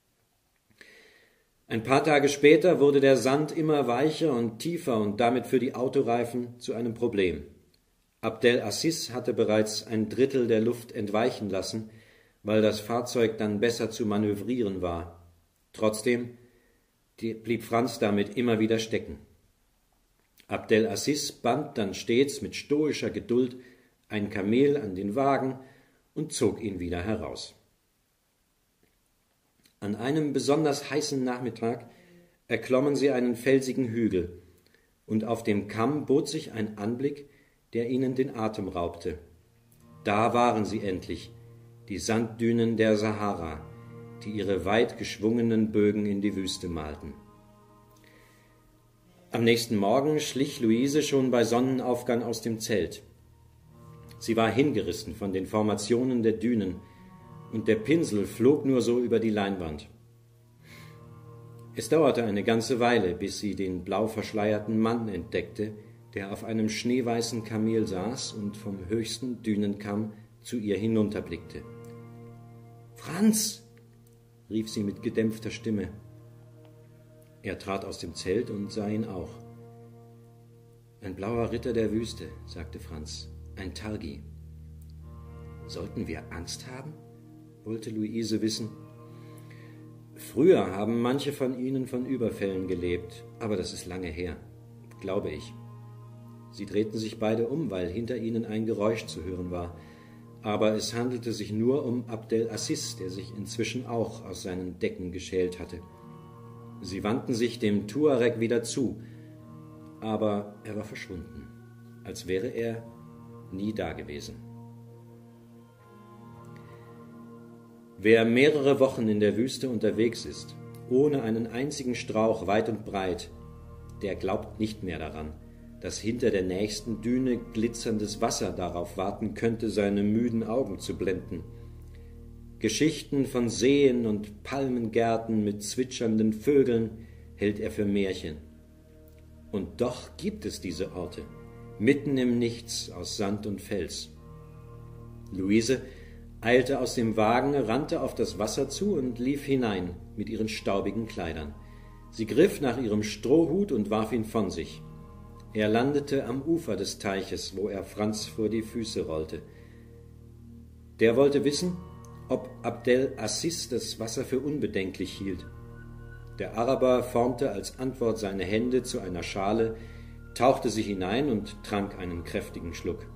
Ein paar Tage später wurde der Sand immer weicher und tiefer und damit für die Autoreifen zu einem Problem. Abdel Aziz hatte bereits ein Drittel der Luft entweichen lassen, weil das Fahrzeug dann besser zu manövrieren war. Trotzdem blieb Franz damit immer wieder stecken. Abdel Aziz band dann stets mit stoischer Geduld ein Kamel an den Wagen und zog ihn wieder heraus. An einem besonders heißen Nachmittag erklommen sie einen felsigen Hügel, und auf dem Kamm bot sich ein Anblick, der ihnen den Atem raubte. Da waren sie endlich, die Sanddünen der Sahara, die ihre weit geschwungenen Bögen in die Wüste malten. Am nächsten Morgen schlich Luise schon bei Sonnenaufgang aus dem Zelt. Sie war hingerissen von den Formationen der Dünen, und der Pinsel flog nur so über die Leinwand. Es dauerte eine ganze Weile, bis sie den blau verschleierten Mann entdeckte, der auf einem schneeweißen Kamel saß und vom höchsten Dünenkamm zu ihr hinunterblickte. »Franz«, rief sie mit gedämpfter Stimme. Er trat aus dem Zelt und sah ihn auch. »Ein blauer Ritter der Wüste«, sagte Franz, »ein Targi.« »Sollten wir Angst haben?« wollte Luise wissen. »Früher haben manche von ihnen von Überfällen gelebt, aber das ist lange her, glaube ich.« Sie drehten sich beide um, weil hinter ihnen ein Geräusch zu hören war. Aber es handelte sich nur um Abdel Aziz, der sich inzwischen auch aus seinen Decken geschält hatte. Sie wandten sich dem Tuareg wieder zu, aber er war verschwunden, als wäre er nie dagewesen. Wer mehrere Wochen in der Wüste unterwegs ist, ohne einen einzigen Strauch weit und breit, der glaubt nicht mehr daran, dass hinter der nächsten Düne glitzerndes Wasser darauf warten könnte, seine müden Augen zu blenden. Geschichten von Seen und Palmengärten mit zwitschernden Vögeln hält er für Märchen. Und doch gibt es diese Orte, mitten im Nichts aus Sand und Fels. Luise eilte aus dem Wagen, rannte auf das Wasser zu und lief hinein mit ihren staubigen Kleidern. Sie griff nach ihrem Strohhut und warf ihn von sich. Er landete am Ufer des Teiches, wo er Franz vor die Füße rollte. Der wollte wissen, ob Abdel Aziz das Wasser für unbedenklich hielt. Der Araber formte als Antwort seine Hände zu einer Schale, tauchte sich hinein und trank einen kräftigen Schluck.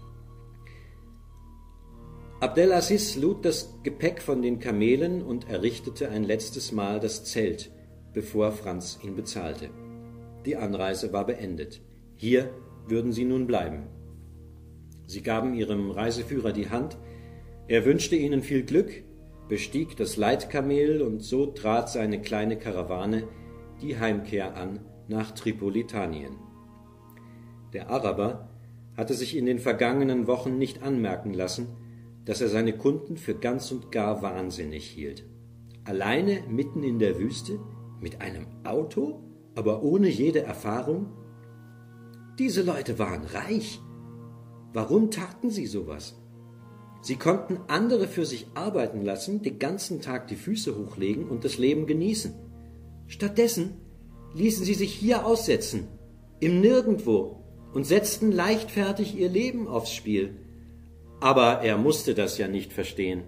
Abdel Aziz lud das Gepäck von den Kamelen und errichtete ein letztes Mal das Zelt, bevor Franz ihn bezahlte. Die Anreise war beendet. Hier würden sie nun bleiben. Sie gaben ihrem Reiseführer die Hand, er wünschte ihnen viel Glück, bestieg das Leitkamel und so trat seine kleine Karawane die Heimkehr an nach Tripolitanien. Der Araber hatte sich in den vergangenen Wochen nicht anmerken lassen, dass er seine Kunden für ganz und gar wahnsinnig hielt. Alleine mitten in der Wüste, mit einem Auto, aber ohne jede Erfahrung? Diese Leute waren reich. Warum taten sie sowas? Sie konnten andere für sich arbeiten lassen, den ganzen Tag die Füße hochlegen und das Leben genießen. Stattdessen ließen sie sich hier aussetzen, im Nirgendwo, und setzten leichtfertig ihr Leben aufs Spiel. Aber er musste das ja nicht verstehen.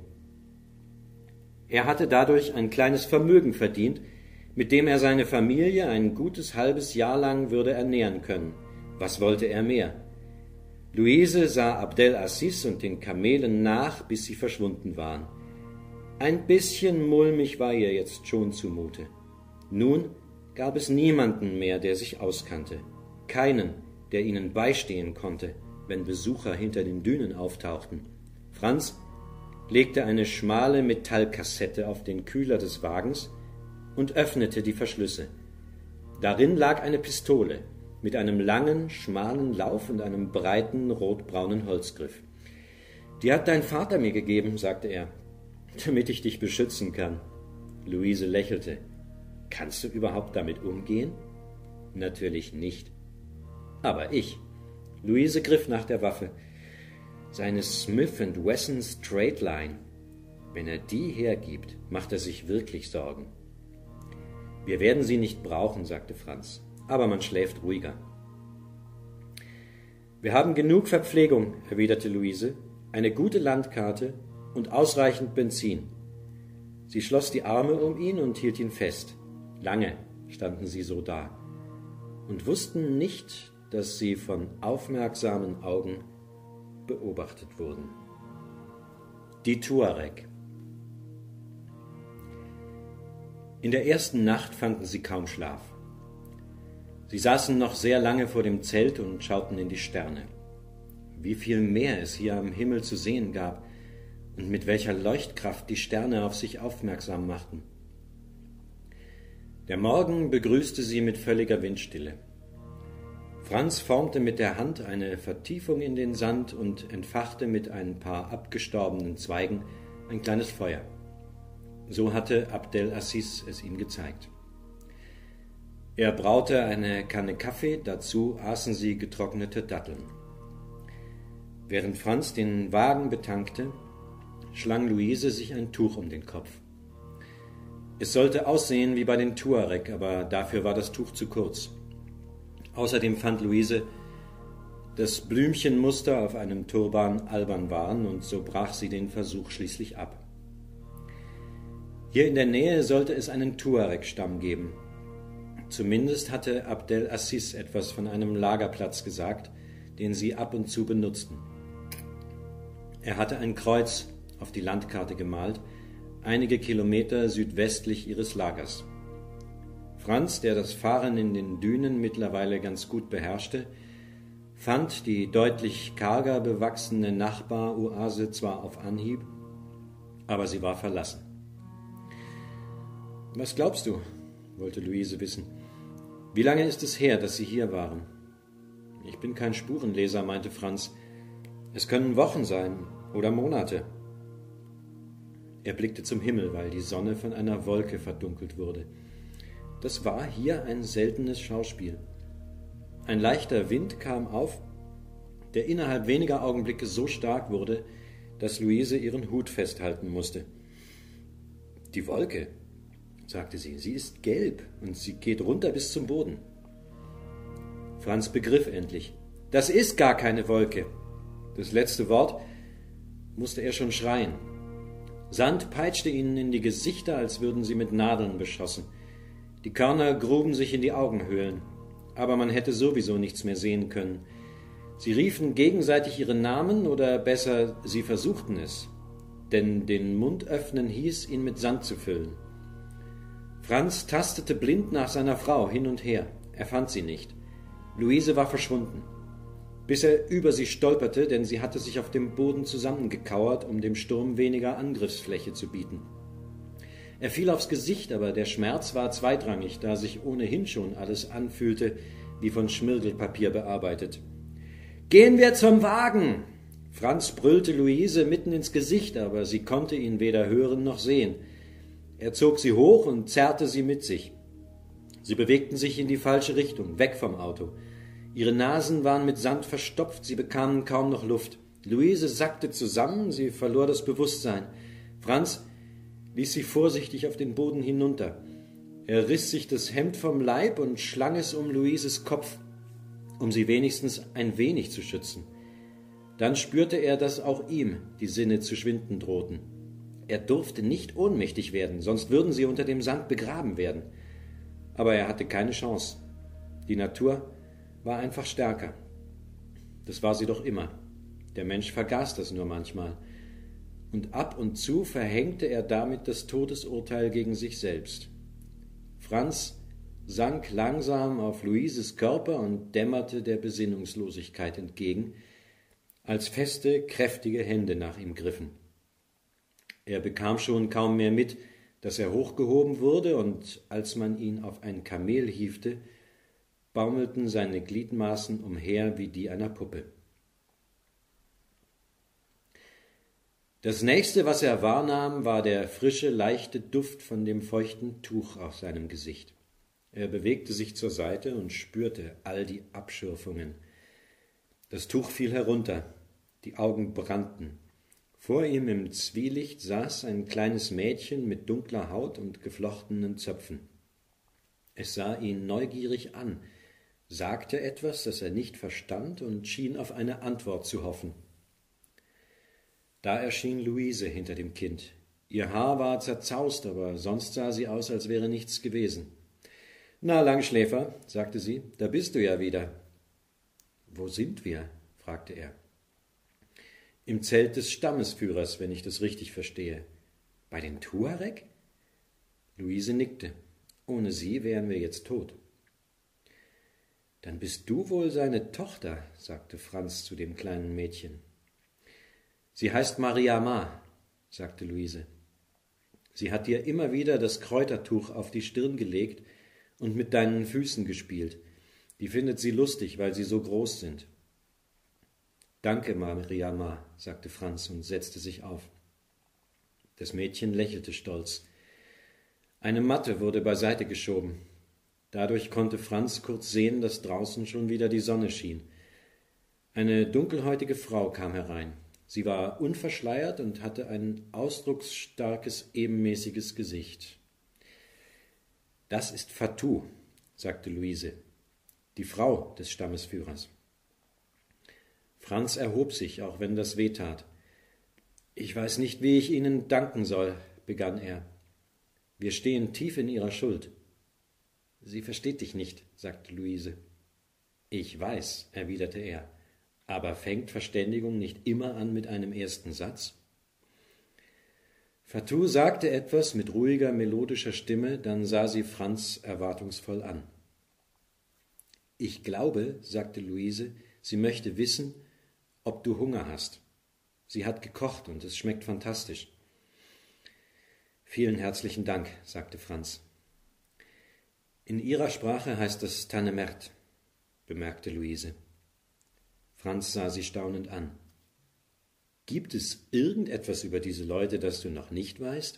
Er hatte dadurch ein kleines Vermögen verdient, mit dem er seine Familie ein gutes halbes Jahr lang würde ernähren können. Was wollte er mehr? Luise sah Abdel Aziz und den Kamelen nach, bis sie verschwunden waren. Ein bisschen mulmig war ihr jetzt schon zumute. Nun gab es niemanden mehr, der sich auskannte. Keinen, der ihnen beistehen konnte, wenn Besucher hinter den Dünen auftauchten. Franz legte eine schmale Metallkassette auf den Kühler des Wagens und öffnete die Verschlüsse. Darin lag eine Pistole mit einem langen, schmalen Lauf und einem breiten, rotbraunen Holzgriff. »Die hat dein Vater mir gegeben«, sagte er, »damit ich dich beschützen kann.« Luise lächelte. »Kannst du überhaupt damit umgehen?« »Natürlich nicht. Aber ich.« Luise griff nach der Waffe. »Seine Smith & Wesson Straight Line. Wenn er die hergibt, macht er sich wirklich Sorgen.« »Wir werden sie nicht brauchen«, sagte Franz. »Aber man schläft ruhiger.« »Wir haben genug Verpflegung«, erwiderte Luise, »eine gute Landkarte und ausreichend Benzin.« Sie schloss die Arme um ihn und hielt ihn fest. Lange standen sie so da und wussten nicht, dass sie von aufmerksamen Augen beobachtet wurden. Die Tuareg. In der ersten Nacht fanden sie kaum Schlaf. Sie saßen noch sehr lange vor dem Zelt und schauten in die Sterne. Wie viel mehr es hier am Himmel zu sehen gab und mit welcher Leuchtkraft die Sterne auf sich aufmerksam machten. Der Morgen begrüßte sie mit völliger Windstille. Franz formte mit der Hand eine Vertiefung in den Sand und entfachte mit ein paar abgestorbenen Zweigen ein kleines Feuer. So hatte Abdel Aziz es ihm gezeigt. Er braute eine Kanne Kaffee, dazu aßen sie getrocknete Datteln. Während Franz den Wagen betankte, schlang Luise sich ein Tuch um den Kopf. Es sollte aussehen wie bei den Tuareg, aber dafür war das Tuch zu kurz. Außerdem fand Luise, dass Blümchenmuster auf einem Turban albern waren, und so brach sie den Versuch schließlich ab. Hier in der Nähe sollte es einen Tuareg-Stamm geben. Zumindest hatte Abdel Aziz etwas von einem Lagerplatz gesagt, den sie ab und zu benutzten. Er hatte ein Kreuz auf die Landkarte gemalt, einige Kilometer südwestlich ihres Lagers. Franz, der das Fahren in den Dünen mittlerweile ganz gut beherrschte, fand die deutlich karger bewachsene Nachbaroase zwar auf Anhieb, aber sie war verlassen. »Was glaubst du?« wollte Luise wissen. »Wie lange ist es her, dass Sie hier waren?« »Ich bin kein Spurenleser«, meinte Franz. »Es können Wochen sein oder Monate.« Er blickte zum Himmel, weil die Sonne von einer Wolke verdunkelt wurde. Das war hier ein seltenes Schauspiel. Ein leichter Wind kam auf, der innerhalb weniger Augenblicke so stark wurde, dass Luise ihren Hut festhalten musste. »Die Wolke«, sagte sie, »sie ist gelb und sie geht runter bis zum Boden.« Franz begriff endlich. »Das ist gar keine Wolke.« Das letzte Wort musste er schon schreien. Sand peitschte ihnen in die Gesichter, als würden sie mit Nadeln beschossen. Die Körner gruben sich in die Augenhöhlen, aber man hätte sowieso nichts mehr sehen können. Sie riefen gegenseitig ihre Namen, oder besser, sie versuchten es, denn den Mund öffnen hieß, ihn mit Sand zu füllen. Franz tastete blind nach seiner Frau hin und her. Er fand sie nicht. Luise war verschwunden. Bis er über sie stolperte, denn sie hatte sich auf dem Boden zusammengekauert, um dem Sturm weniger Angriffsfläche zu bieten. Er fiel aufs Gesicht, aber der Schmerz war zweitrangig, da sich ohnehin schon alles anfühlte, wie von Schmirgelpapier bearbeitet. »Gehen wir zum Wagen!« Franz brüllte Luise mitten ins Gesicht, aber sie konnte ihn weder hören noch sehen. Er zog sie hoch und zerrte sie mit sich. Sie bewegten sich in die falsche Richtung, weg vom Auto. Ihre Nasen waren mit Sand verstopft, sie bekamen kaum noch Luft. Luise sackte zusammen, sie verlor das Bewusstsein. Franz ließ sie vorsichtig auf den Boden hinunter. Er riss sich das Hemd vom Leib und schlang es um Luises Kopf, um sie wenigstens ein wenig zu schützen. Dann spürte er, dass auch ihm die Sinne zu schwinden drohten. Er durfte nicht ohnmächtig werden, sonst würden sie unter dem Sand begraben werden. Aber er hatte keine Chance. Die Natur war einfach stärker. Das war sie doch immer. Der Mensch vergaß das nur manchmal. Und ab und zu verhängte er damit das Todesurteil gegen sich selbst. Franz sank langsam auf Luises Körper und dämmerte der Besinnungslosigkeit entgegen, als feste, kräftige Hände nach ihm griffen. Er bekam schon kaum mehr mit, dass er hochgehoben wurde, und als man ihn auf ein Kamel hiefte, baumelten seine Gliedmaßen umher wie die einer Puppe. Das nächste, was er wahrnahm, war der frische, leichte Duft von dem feuchten Tuch auf seinem Gesicht. Er bewegte sich zur Seite und spürte all die Abschürfungen. Das Tuch fiel herunter, die Augen brannten. Vor ihm im Zwielicht saß ein kleines Mädchen mit dunkler Haut und geflochtenen Zöpfen. Es sah ihn neugierig an, sagte etwas, das er nicht verstand, und schien auf eine Antwort zu hoffen. Da erschien Luise hinter dem Kind. Ihr Haar war zerzaust, aber sonst sah sie aus, als wäre nichts gewesen. »Na, Langschläfer«, sagte sie, »da bist du ja wieder.« »Wo sind wir?« fragte er. »Im Zelt des Stammesführers, wenn ich das richtig verstehe.« »Bei den Tuareg?« Luise nickte. »Ohne sie wären wir jetzt tot.« »Dann bist du wohl seine Tochter«, sagte Franz zu dem kleinen Mädchen. »Sie heißt Mariama«, sagte Luise. »Sie hat dir immer wieder das Kräutertuch auf die Stirn gelegt und mit deinen Füßen gespielt. Die findet sie lustig, weil sie so groß sind.« »Danke, Mariama«, sagte Franz und setzte sich auf. Das Mädchen lächelte stolz. Eine Matte wurde beiseite geschoben. Dadurch konnte Franz kurz sehen, dass draußen schon wieder die Sonne schien. Eine dunkelhäutige Frau kam herein. Sie war unverschleiert und hatte ein ausdrucksstarkes, ebenmäßiges Gesicht. »Das ist Fatou«, sagte Luise, »die Frau des Stammesführers.« Franz erhob sich, auch wenn das weh tat. »Ich weiß nicht, wie ich Ihnen danken soll«, begann er. »Wir stehen tief in Ihrer Schuld.« »Sie versteht dich nicht«, sagte Luise. »Ich weiß«, erwiderte er, »aber fängt Verständigung nicht immer an mit einem ersten Satz?« Fatou sagte etwas mit ruhiger, melodischer Stimme, dann sah sie Franz erwartungsvoll an. »Ich glaube«, sagte Luise, »sie möchte wissen, ob du Hunger hast. Sie hat gekocht und es schmeckt fantastisch.« »Vielen herzlichen Dank«, sagte Franz. »In ihrer Sprache heißt es Tanemert«, bemerkte Luise. Franz sah sie staunend an. »Gibt es irgendetwas über diese Leute, das du noch nicht weißt?«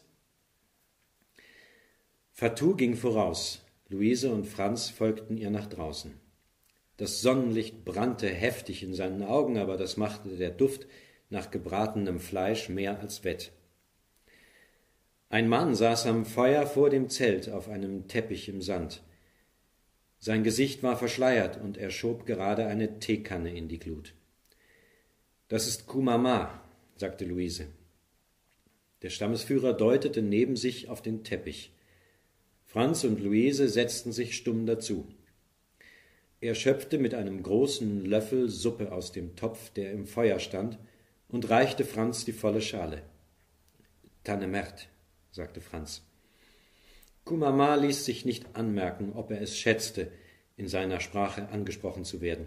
Fatou ging voraus. Luise und Franz folgten ihr nach draußen. Das Sonnenlicht brannte heftig in seinen Augen, aber das machte der Duft nach gebratenem Fleisch mehr als wett. Ein Mann saß am Feuer vor dem Zelt auf einem Teppich im Sand. Sein Gesicht war verschleiert und er schob gerade eine Teekanne in die Glut. »Das ist Kumama«, sagte Luise. Der Stammesführer deutete neben sich auf den Teppich. Franz und Luise setzten sich stumm dazu. Er schöpfte mit einem großen Löffel Suppe aus dem Topf, der im Feuer stand, und reichte Franz die volle Schale. »Tanemert«, sagte Franz. Kumama ließ sich nicht anmerken, ob er es schätzte, in seiner Sprache angesprochen zu werden.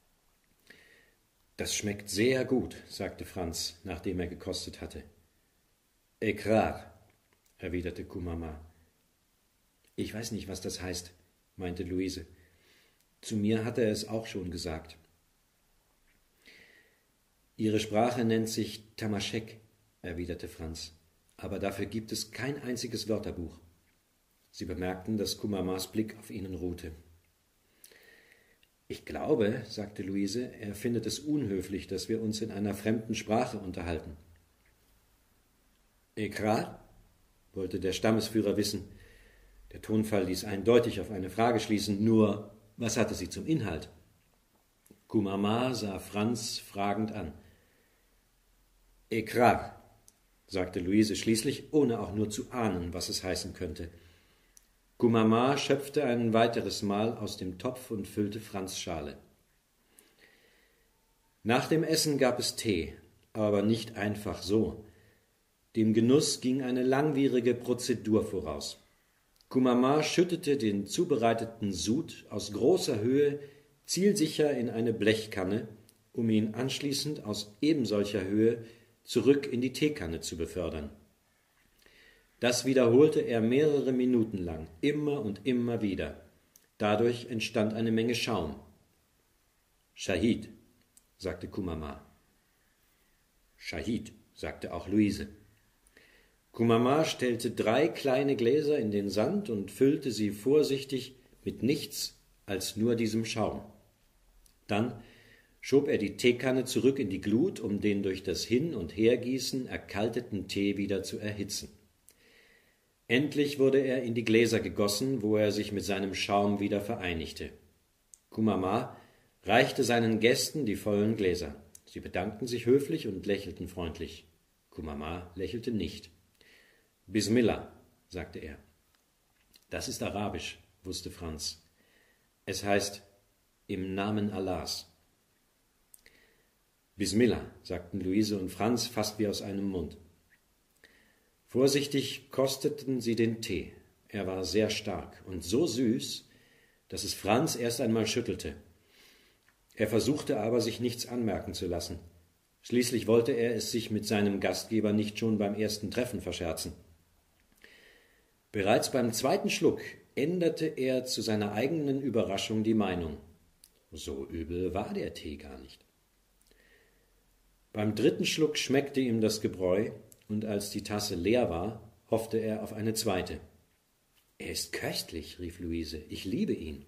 »Das schmeckt sehr gut«, sagte Franz, nachdem er gekostet hatte. »Ekrar«, erwiderte Kumama. »Ich weiß nicht, was das heißt«, meinte Luise. »Zu mir hat er es auch schon gesagt.« »Ihre Sprache nennt sich Tamaschek«, erwiderte Franz, »aber dafür gibt es kein einziges Wörterbuch.« Sie bemerkten, dass Kumamas Blick auf ihnen ruhte. »Ich glaube«, sagte Luise, »er findet es unhöflich, dass wir uns in einer fremden Sprache unterhalten.« »Ekrar?«, wollte der Stammesführer wissen. Der Tonfall ließ eindeutig auf eine Frage schließen, nur was hatte sie zum Inhalt? Kumama sah Franz fragend an. »Ekrar«, sagte Luise schließlich, ohne auch nur zu ahnen, was es heißen könnte. Kumama schöpfte ein weiteres Mal aus dem Topf und füllte Franz' Schale. Nach dem Essen gab es Tee, aber nicht einfach so. Dem Genuss ging eine langwierige Prozedur voraus. Kumama schüttete den zubereiteten Sud aus großer Höhe zielsicher in eine Blechkanne, um ihn anschließend aus ebensolcher Höhe zurück in die Teekanne zu befördern. Das wiederholte er mehrere Minuten lang, immer und immer wieder. Dadurch entstand eine Menge Schaum. »Schahid«, sagte Kumama. »Schahid«, sagte auch Luise. Kumama stellte 3 kleine Gläser in den Sand und füllte sie vorsichtig mit nichts als nur diesem Schaum. Dann schob er die Teekanne zurück in die Glut, um den durch das Hin- und Hergießen erkalteten Tee wieder zu erhitzen. Endlich wurde er in die Gläser gegossen, wo er sich mit seinem Schaum wieder vereinigte. Kumama reichte seinen Gästen die vollen Gläser. Sie bedankten sich höflich und lächelten freundlich. Kumama lächelte nicht. »Bismillah«, sagte er. Das ist arabisch, wusste Franz. Es heißt »im Namen Allahs«. »Bismillah«, sagten Luise und Franz fast wie aus einem Mund. Vorsichtig kosteten sie den Tee. Er war sehr stark und so süß, dass es Franz erst einmal schüttelte. Er versuchte aber, sich nichts anmerken zu lassen. Schließlich wollte er es sich mit seinem Gastgeber nicht schon beim ersten Treffen verscherzen. Bereits beim 2. Schluck änderte er zu seiner eigenen Überraschung die Meinung. So übel war der Tee gar nicht. Beim 3. Schluck schmeckte ihm das Gebräu, und als die Tasse leer war, hoffte er auf eine zweite. »Er ist köstlich«, rief Luise, »ich liebe ihn.«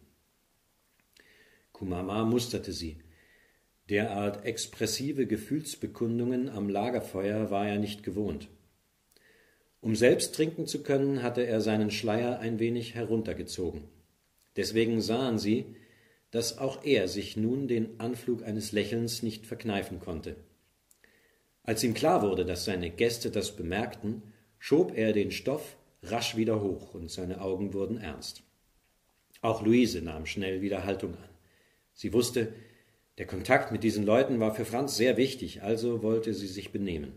Kumama musterte sie. Derart expressive Gefühlsbekundungen am Lagerfeuer war er nicht gewohnt. Um selbst trinken zu können, hatte er seinen Schleier ein wenig heruntergezogen. Deswegen sahen sie, dass auch er sich nun den Anflug eines Lächelns nicht verkneifen konnte. Als ihm klar wurde, dass seine Gäste das bemerkten, schob er den Stoff rasch wieder hoch und seine Augen wurden ernst. Auch Luise nahm schnell wieder Haltung an. Sie wusste, der Kontakt mit diesen Leuten war für Franz sehr wichtig, also wollte sie sich benehmen.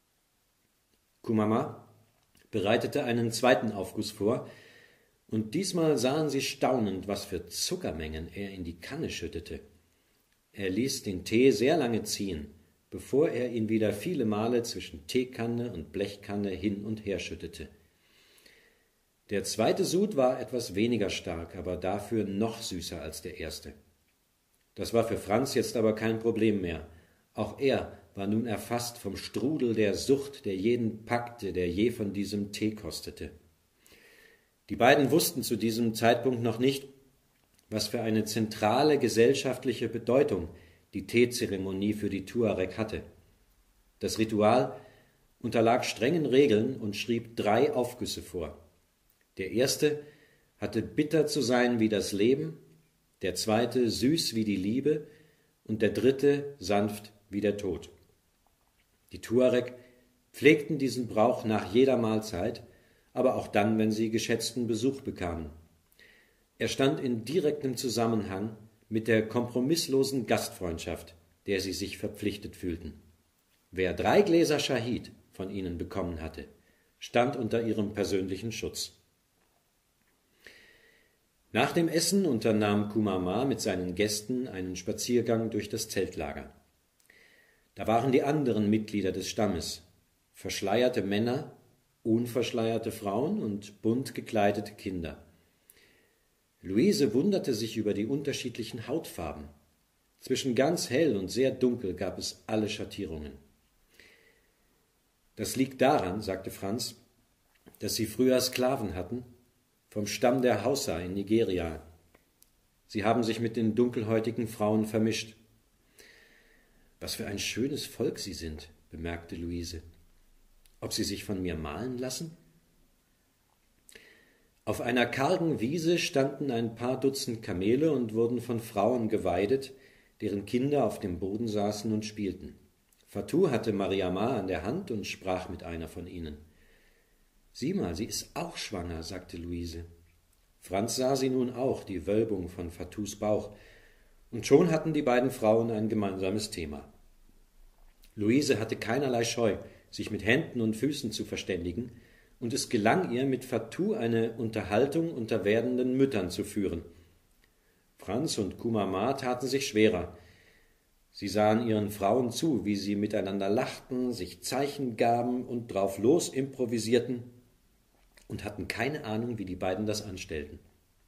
Kumama bereitete einen zweiten Aufguss vor, und diesmal sahen sie staunend, was für Zuckermengen er in die Kanne schüttete. Er ließ den Tee sehr lange ziehen, bevor er ihn wieder viele Male zwischen Teekanne und Blechkanne hin und her schüttete. Der zweite Sud war etwas weniger stark, aber dafür noch süßer als der erste. Das war für Franz jetzt aber kein Problem mehr. Auch er war nun erfasst vom Strudel der Sucht, der jeden packte, der je von diesem Tee kostete. Die beiden wussten zu diesem Zeitpunkt noch nicht, was für eine zentrale gesellschaftliche Bedeutung die Teezeremonie für die Tuareg hatte. Das Ritual unterlag strengen Regeln und schrieb 3 Aufgüsse vor. Der erste hatte bitter zu sein wie das Leben, der zweite süß wie die Liebe und der dritte sanft wie der Tod. Die Tuareg pflegten diesen Brauch nach jeder Mahlzeit, aber auch dann, wenn sie geschätzten Besuch bekamen. Er stand in direktem Zusammenhang mit der kompromisslosen Gastfreundschaft, der sie sich verpflichtet fühlten. Wer 3 Gläser Shahid von ihnen bekommen hatte, stand unter ihrem persönlichen Schutz. Nach dem Essen unternahm Kumama mit seinen Gästen einen Spaziergang durch das Zeltlager. Da waren die anderen Mitglieder des Stammes, verschleierte Männer, unverschleierte Frauen und bunt gekleidete Kinder. Luise wunderte sich über die unterschiedlichen Hautfarben. Zwischen ganz hell und sehr dunkel gab es alle Schattierungen. Das liegt daran, sagte Franz, dass sie früher Sklaven hatten, vom Stamm der Hausa in Nigeria. Sie haben sich mit den dunkelhäutigen Frauen vermischt. Was für ein schönes Volk sie sind, bemerkte Luise. Ob sie sich von mir malen lassen? Auf einer kargen Wiese standen ein paar Dutzend Kamele und wurden von Frauen geweidet, deren Kinder auf dem Boden saßen und spielten. Fatou hatte Mariama an der Hand und sprach mit einer von ihnen. »Sieh mal, sie ist auch schwanger«, sagte Luise. Franz sah sie nun auch, die Wölbung von Fatous Bauch, und schon hatten die beiden Frauen ein gemeinsames Thema. Luise hatte keinerlei Scheu, sich mit Händen und Füßen zu verständigen, und es gelang ihr, mit Fatou eine Unterhaltung unter werdenden Müttern zu führen. Franz und Kumama taten sich schwerer. Sie sahen ihren Frauen zu, wie sie miteinander lachten, sich Zeichen gaben und drauf los improvisierten und hatten keine Ahnung, wie die beiden das anstellten.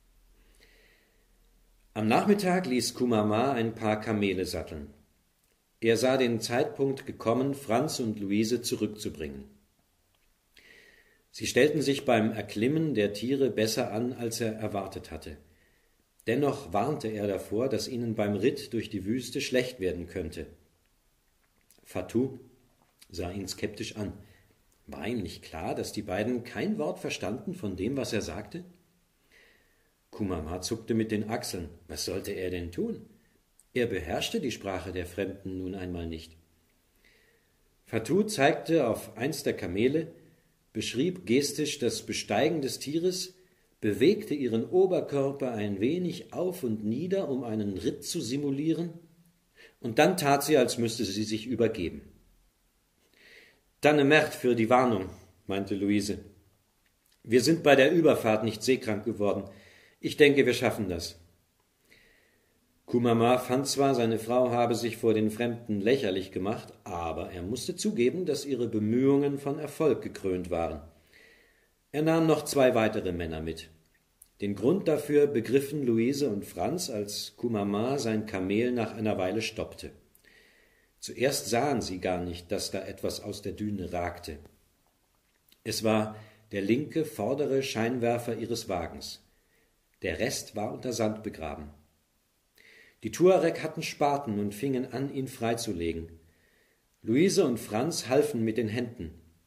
Am Nachmittag ließ Kumama ein paar Kamele satteln. Er sah den Zeitpunkt gekommen, Franz und Luise zurückzubringen. Sie stellten sich beim Erklimmen der Tiere besser an, als er erwartet hatte. Dennoch warnte er davor, dass ihnen beim Ritt durch die Wüste schlecht werden könnte. Fatou sah ihn skeptisch an. War ihm nicht klar, dass die beiden kein Wort verstanden von dem, was er sagte? Kumama zuckte mit den Achseln. Was sollte er denn tun? Er beherrschte die Sprache der Fremden nun einmal nicht. Fatou zeigte auf eins der Kamele, beschrieb gestisch das Besteigen des Tieres, bewegte ihren Oberkörper ein wenig auf und nieder, um einen Ritt zu simulieren, und dann tat sie, als müsste sie sich übergeben. »Danne Merd für die Warnung«, meinte Luise. »Wir sind bei der Überfahrt nicht seekrank geworden. Ich denke, wir schaffen das.« Kumama fand zwar, seine Frau habe sich vor den Fremden lächerlich gemacht, aber er musste zugeben, dass ihre Bemühungen von Erfolg gekrönt waren. Er nahm noch 2 weitere Männer mit. Den Grund dafür begriffen Luise und Franz, als Kumama sein Kamel nach einer Weile stoppte. Zuerst sahen sie gar nicht, dass da etwas aus der Düne ragte. Es war der linke vordere Scheinwerfer ihres Wagens. Der Rest war unter Sand begraben. Die Tuareg hatten Spaten und fingen an, ihn freizulegen. Luise und Franz halfen mit den Händen.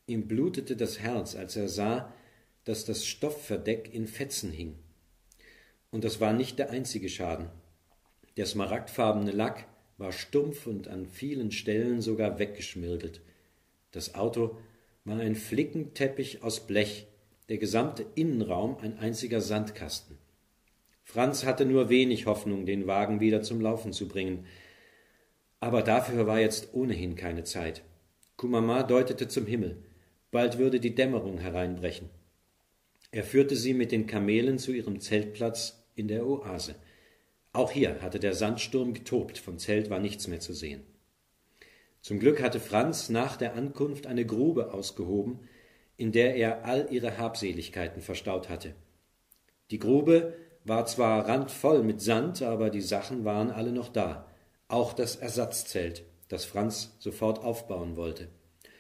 Ihm blutete das Herz, als er sah, dass das Stoffverdeck in Fetzen hing. Und das war nicht der einzige Schaden. Der smaragdfarbene Lack war stumpf und an vielen Stellen sogar weggeschmirgelt. Das Auto war ein Flickenteppich aus Blech, der gesamte Innenraum ein einziger Sandkasten. Franz hatte nur wenig Hoffnung, den Wagen wieder zum Laufen zu bringen. Aber dafür war jetzt ohnehin keine Zeit. Kumama deutete zum Himmel. Bald würde die Dämmerung hereinbrechen. Er führte sie mit den Kamelen zu ihrem Zeltplatz in der Oase. Auch hier hatte der Sandsturm getobt, vom Zelt war nichts mehr zu sehen. Zum Glück hatte Franz nach der Ankunft eine Grube ausgehoben, in der er all ihre Habseligkeiten verstaut hatte. Die Grube war zwar randvoll mit Sand, aber die Sachen waren alle noch da, auch das Ersatzzelt, das Franz sofort aufbauen wollte.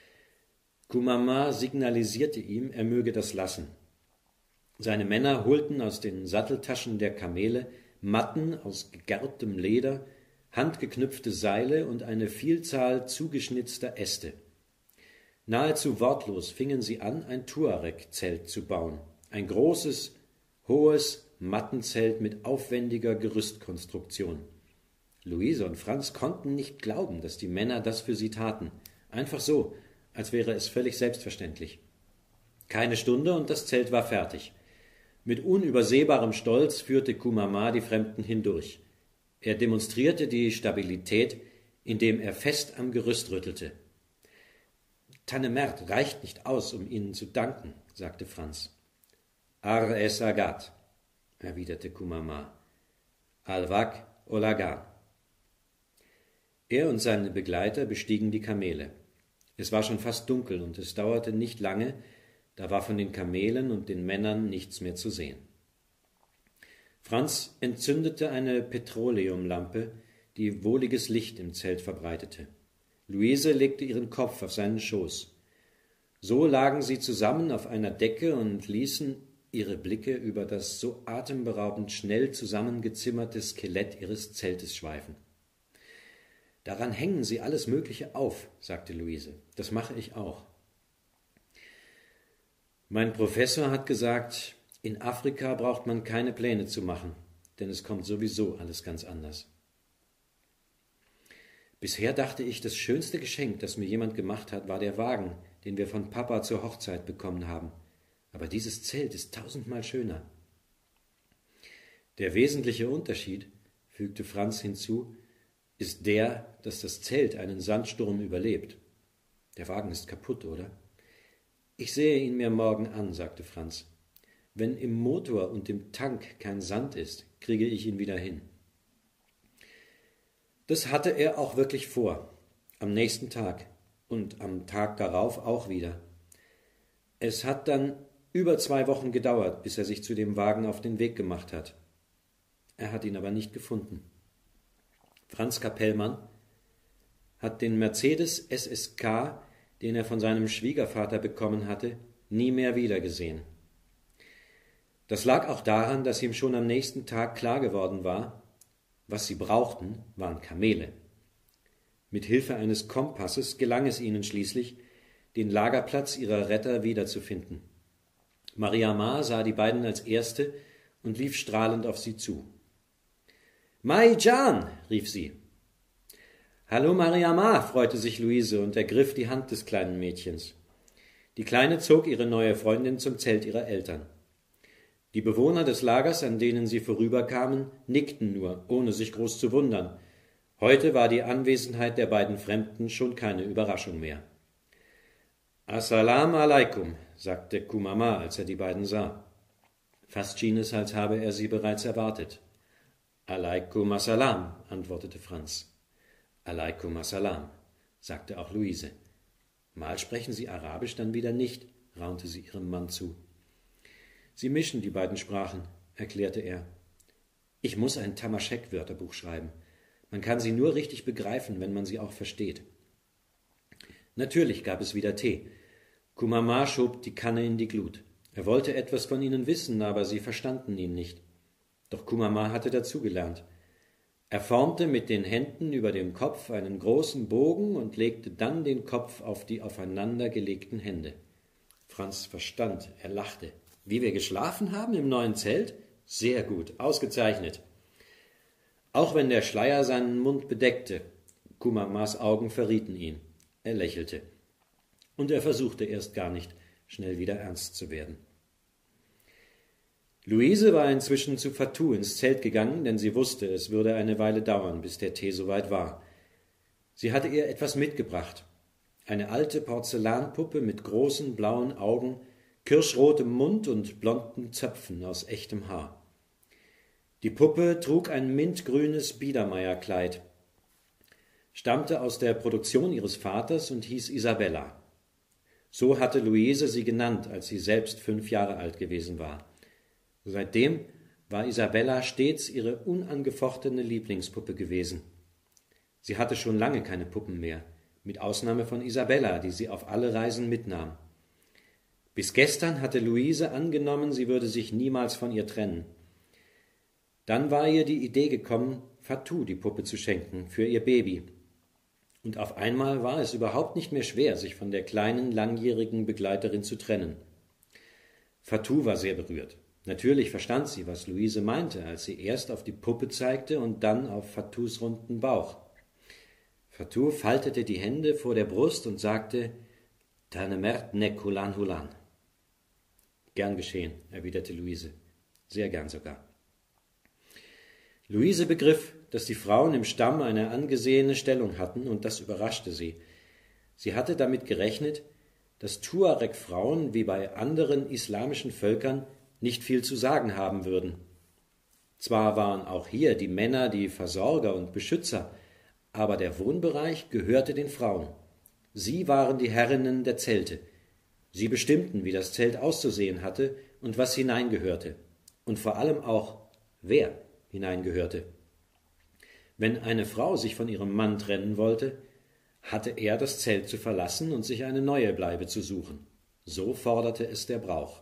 Kumama signalisierte ihm, er möge das lassen. Seine Männer holten aus den Satteltaschen der Kamele Matten aus gegerbtem Leder, handgeknüpfte Seile und eine Vielzahl zugeschnitzter Äste. Nahezu wortlos fingen sie an, ein Tuareg-Zelt zu bauen. Ein großes, hohes Mattenzelt mit aufwendiger Gerüstkonstruktion. Luise und Franz konnten nicht glauben, dass die Männer das für sie taten. Einfach so, als wäre es völlig selbstverständlich. Keine Stunde und das Zelt war fertig. Mit unübersehbarem Stolz führte Kumama die Fremden hindurch. Er demonstrierte die Stabilität, indem er fest am Gerüst rüttelte. »Tanne Mert reicht nicht aus, um Ihnen zu danken«, sagte Franz. »Ar es agat«, erwiderte Kumama. »Al-Wak olagan.« Er und seine Begleiter bestiegen die Kamele. Es war schon fast dunkel und es dauerte nicht lange, da war von den Kamelen und den Männern nichts mehr zu sehen. Franz entzündete eine Petroleumlampe, die wohliges Licht im Zelt verbreitete. Luise legte ihren Kopf auf seinen Schoß. So lagen sie zusammen auf einer Decke und ließen ihre Blicke über das so atemberaubend schnell zusammengezimmerte Skelett ihres Zeltes schweifen. »Daran hängen sie alles Mögliche auf«, sagte Luise. »Das mache ich auch.« »Mein Professor hat gesagt, in Afrika braucht man keine Pläne zu machen, denn es kommt sowieso alles ganz anders.« Bisher dachte ich, das schönste Geschenk, das mir jemand gemacht hat, war der Wagen, den wir von Papa zur Hochzeit bekommen haben. Aber dieses Zelt ist 1000-mal schöner. Der wesentliche Unterschied, fügte Franz hinzu, ist der, dass das Zelt einen Sandsturm überlebt. Der Wagen ist kaputt, oder? Ich sehe ihn mir morgen an, sagte Franz. Wenn im Motor und im Tank kein Sand ist, kriege ich ihn wieder hin. Das hatte er auch wirklich vor, am nächsten Tag und am Tag darauf auch wieder. Es hat dann über 2 Wochen gedauert, bis er sich zu dem Wagen auf den Weg gemacht hat. Er hat ihn aber nicht gefunden. Franz Kapellmann hat den Mercedes SSK, den er von seinem Schwiegervater bekommen hatte, nie mehr wiedergesehen. Das lag auch daran, dass ihm schon am nächsten Tag klar geworden war, was sie brauchten, waren Kamele. Mit Hilfe eines Kompasses gelang es ihnen schließlich, den Lagerplatz ihrer Retter wiederzufinden. Mariama sah die beiden als Erste und lief strahlend auf sie zu. »Mai Can«, rief sie. »Hallo Mariama«, freute sich Luise und ergriff die Hand des kleinen Mädchens. Die Kleine zog ihre neue Freundin zum Zelt ihrer Eltern. Die Bewohner des Lagers, an denen sie vorüberkamen, nickten nur, ohne sich groß zu wundern. Heute war die Anwesenheit der beiden Fremden schon keine Überraschung mehr. »Assalamu alaikum«, sagte Kumama, als er die beiden sah. Fast schien es, als habe er sie bereits erwartet. »Alaikum assalam«, antwortete Franz. »Alaikum assalam«, sagte auch Luise. Mal sprechen sie Arabisch, dann wieder nicht, raunte sie ihrem Mann zu. Sie mischen die beiden Sprachen, erklärte er. Ich muss ein Tamaschek-Wörterbuch schreiben. Man kann sie nur richtig begreifen, wenn man sie auch versteht. Natürlich gab es wieder Tee. Kumama schob die Kanne in die Glut. Er wollte etwas von ihnen wissen, aber sie verstanden ihn nicht. Doch Kumama hatte dazugelernt. Er formte mit den Händen über dem Kopf einen großen Bogen und legte dann den Kopf auf die aufeinandergelegten Hände. Franz verstand, er lachte. Wie wir geschlafen haben im neuen Zelt? Sehr gut, ausgezeichnet. Auch wenn der Schleier seinen Mund bedeckte, Kumamas Augen verrieten ihn. Er lächelte. Und er versuchte erst gar nicht, schnell wieder ernst zu werden. Luise war inzwischen zu Fatou ins Zelt gegangen, denn sie wusste, es würde eine Weile dauern, bis der Tee soweit war. Sie hatte ihr etwas mitgebracht. Eine alte Porzellanpuppe mit großen blauen Augen, kirschrotem Mund und blonden Zöpfen aus echtem Haar. Die Puppe trug ein mintgrünes Biedermeierkleid, stammte aus der Produktion ihres Vaters und hieß Isabella. So hatte Luise sie genannt, als sie selbst 5 Jahre alt gewesen war. Seitdem war Isabella stets ihre unangefochtene Lieblingspuppe gewesen. Sie hatte schon lange keine Puppen mehr, mit Ausnahme von Isabella, die sie auf alle Reisen mitnahm. Bis gestern hatte Luise angenommen, sie würde sich niemals von ihr trennen. Dann war ihr die Idee gekommen, Fatou die Puppe zu schenken für ihr Baby. Und auf einmal war es überhaupt nicht mehr schwer, sich von der kleinen, langjährigen Begleiterin zu trennen. Fatou war sehr berührt. Natürlich verstand sie, was Luise meinte, als sie erst auf die Puppe zeigte und dann auf Fatous runden Bauch. Fatou faltete die Hände vor der Brust und sagte, »Tane mert ne hulan hulan.« »Gern geschehen«, erwiderte Luise, »sehr gern sogar.« Luise begriff, dass die Frauen im Stamm eine angesehene Stellung hatten, und das überraschte sie. Sie hatte damit gerechnet, dass Tuareg-Frauen wie bei anderen islamischen Völkern nicht viel zu sagen haben würden. Zwar waren auch hier die Männer die Versorger und Beschützer, aber der Wohnbereich gehörte den Frauen. Sie waren die Herrinnen der Zelte. Sie bestimmten, wie das Zelt auszusehen hatte und was hineingehörte. Und vor allem auch, wer hineingehörte. Wenn eine Frau sich von ihrem Mann trennen wollte, hatte er das Zelt zu verlassen und sich eine neue Bleibe zu suchen. So forderte es der Brauch.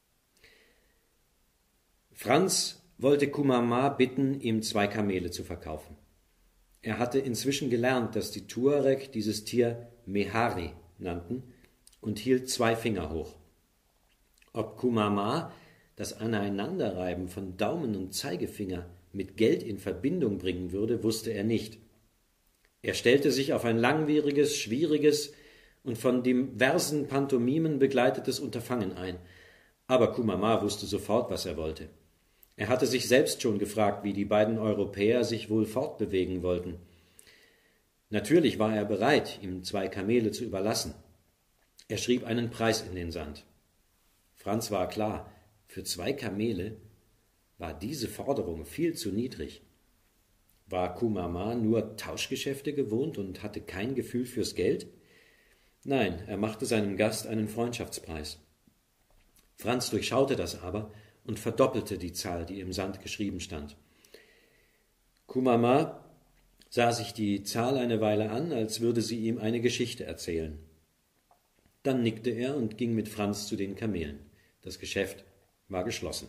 Franz wollte Kumama bitten, ihm 2 Kamele zu verkaufen. Er hatte inzwischen gelernt, dass die Tuareg dieses Tier Mehari nannten und hielt 2 Finger hoch. Ob Kumama das Aneinanderreiben von Daumen und Zeigefinger mit Geld in Verbindung bringen würde, wusste er nicht. Er stellte sich auf ein langwieriges, schwieriges und von diversen Pantomimen begleitetes Unterfangen ein. Aber Kumama wusste sofort, was er wollte. Er hatte sich selbst schon gefragt, wie die beiden Europäer sich wohl fortbewegen wollten. Natürlich war er bereit, ihm 2 Kamele zu überlassen. Er schrieb einen Preis in den Sand. Franz war klar, für 2 Kamele war diese Forderung viel zu niedrig. War Kumama nur Tauschgeschäfte gewohnt und hatte kein Gefühl fürs Geld? Nein, er machte seinem Gast einen Freundschaftspreis. Franz durchschaute das aber und verdoppelte die Zahl, die im Sand geschrieben stand. Kumama sah sich die Zahl eine Weile an, als würde sie ihm eine Geschichte erzählen. Dann nickte er und ging mit Franz zu den Kamelen. Das Geschäft war geschlossen.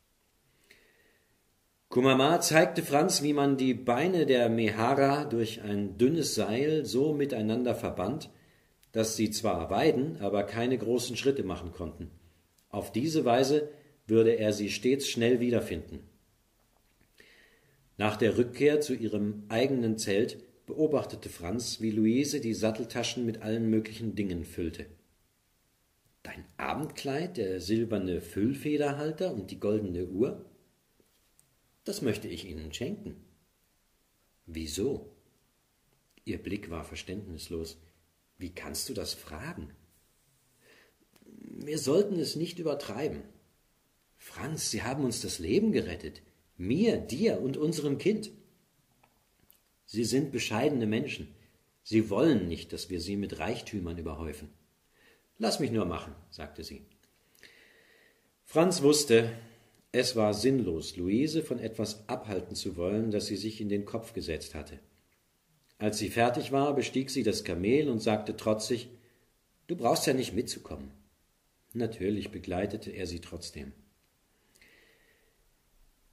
Kumama zeigte Franz, wie man die Beine der Mehara durch ein dünnes Seil so miteinander verband, dass sie zwar weiden, aber keine großen Schritte machen konnten. Auf diese Weise würde er sie stets schnell wiederfinden. Nach der Rückkehr zu ihrem eigenen Zelt beobachtete Franz, wie Luise die Satteltaschen mit allen möglichen Dingen füllte. »Dein Abendkleid, der silberne Füllfederhalter und die goldene Uhr? Das möchte ich Ihnen schenken.« »Wieso?« Ihr Blick war verständnislos. »Wie kannst du das fragen?« »Wir sollten es nicht übertreiben. Franz, Sie haben uns das Leben gerettet. Mir, dir und unserem Kind. Sie sind bescheidene Menschen. Sie wollen nicht, dass wir sie mit Reichtümern überhäufen. Lass mich nur machen«, sagte sie. Franz wusste, es war sinnlos, Luise von etwas abhalten zu wollen, das sie sich in den Kopf gesetzt hatte. Als sie fertig war, bestieg sie das Kamel und sagte trotzig, »Du brauchst ja nicht mitzukommen.« Natürlich begleitete er sie trotzdem.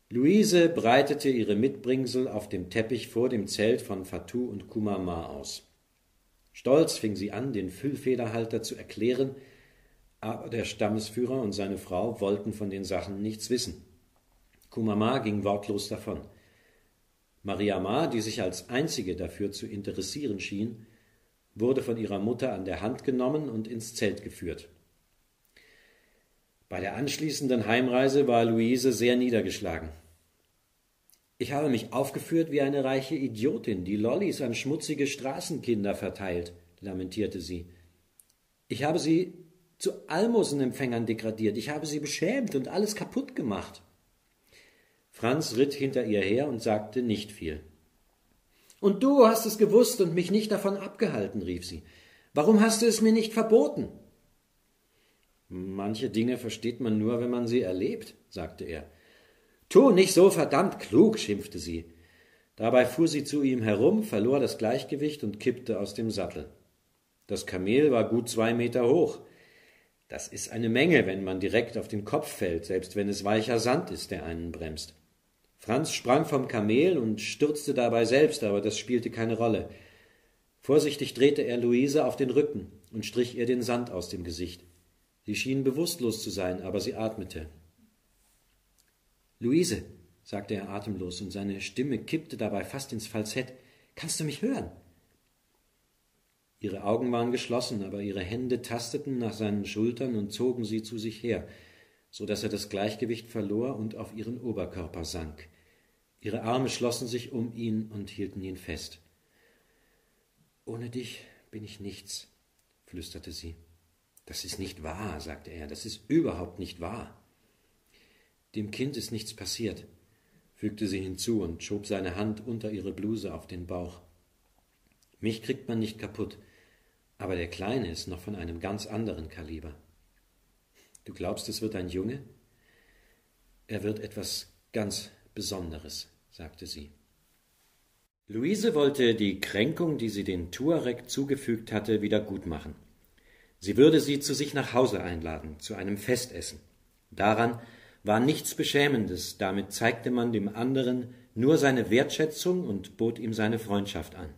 Luise breitete ihre Mitbringsel auf dem Teppich vor dem Zelt von Fatou und Kumama aus. Stolz fing sie an, den Füllfederhalter zu erklären, aber der Stammesführer und seine Frau wollten von den Sachen nichts wissen. Kumama ging wortlos davon. Mariama, die sich als einzige dafür zu interessieren schien, wurde von ihrer Mutter an der Hand genommen und ins Zelt geführt. Bei der anschließenden Heimreise war Luise sehr niedergeschlagen. »Ich habe mich aufgeführt wie eine reiche Idiotin, die Lollis an schmutzige Straßenkinder verteilt«, lamentierte sie. »Ich habe sie zu Almosenempfängern degradiert, ich habe sie beschämt und alles kaputt gemacht.« Franz ritt hinter ihr her und sagte nicht viel. »Und du hast es gewusst und mich nicht davon abgehalten«, rief sie. »Warum hast du es mir nicht verboten?« »Manche Dinge versteht man nur, wenn man sie erlebt«, sagte er. »Tu nicht so verdammt klug«, schimpfte sie. Dabei fuhr sie zu ihm herum, verlor das Gleichgewicht und kippte aus dem Sattel. Das Kamel war gut 2 Meter hoch. Das ist eine Menge, wenn man direkt auf den Kopf fällt, selbst wenn es weicher Sand ist, der einen bremst. Franz sprang vom Kamel und stürzte dabei selbst, aber das spielte keine Rolle. Vorsichtig drehte er Luise auf den Rücken und strich ihr den Sand aus dem Gesicht. Sie schien bewusstlos zu sein, aber sie atmete. »Luise«, sagte er atemlos, und seine Stimme kippte dabei fast ins Falsett, »kannst du mich hören?« Ihre Augen waren geschlossen, aber ihre Hände tasteten nach seinen Schultern und zogen sie zu sich her, so dass er das Gleichgewicht verlor und auf ihren Oberkörper sank. Ihre Arme schlossen sich um ihn und hielten ihn fest. »Ohne dich bin ich nichts«, flüsterte sie. »Das ist nicht wahr«, sagte er, »das ist überhaupt nicht wahr.« »Dem Kind ist nichts passiert«, fügte sie hinzu und schob seine Hand unter ihre Bluse auf den Bauch. »Mich kriegt man nicht kaputt, aber der Kleine ist noch von einem ganz anderen Kaliber.« »Du glaubst, es wird ein Junge?« »Er wird etwas ganz Besonderes«, sagte sie. Luise wollte die Kränkung, die sie den Tuareg zugefügt hatte, wieder gutmachen. Sie würde sie zu sich nach Hause einladen, zu einem Festessen. Daran war nichts Beschämendes, damit zeigte man dem anderen nur seine Wertschätzung und bot ihm seine Freundschaft an.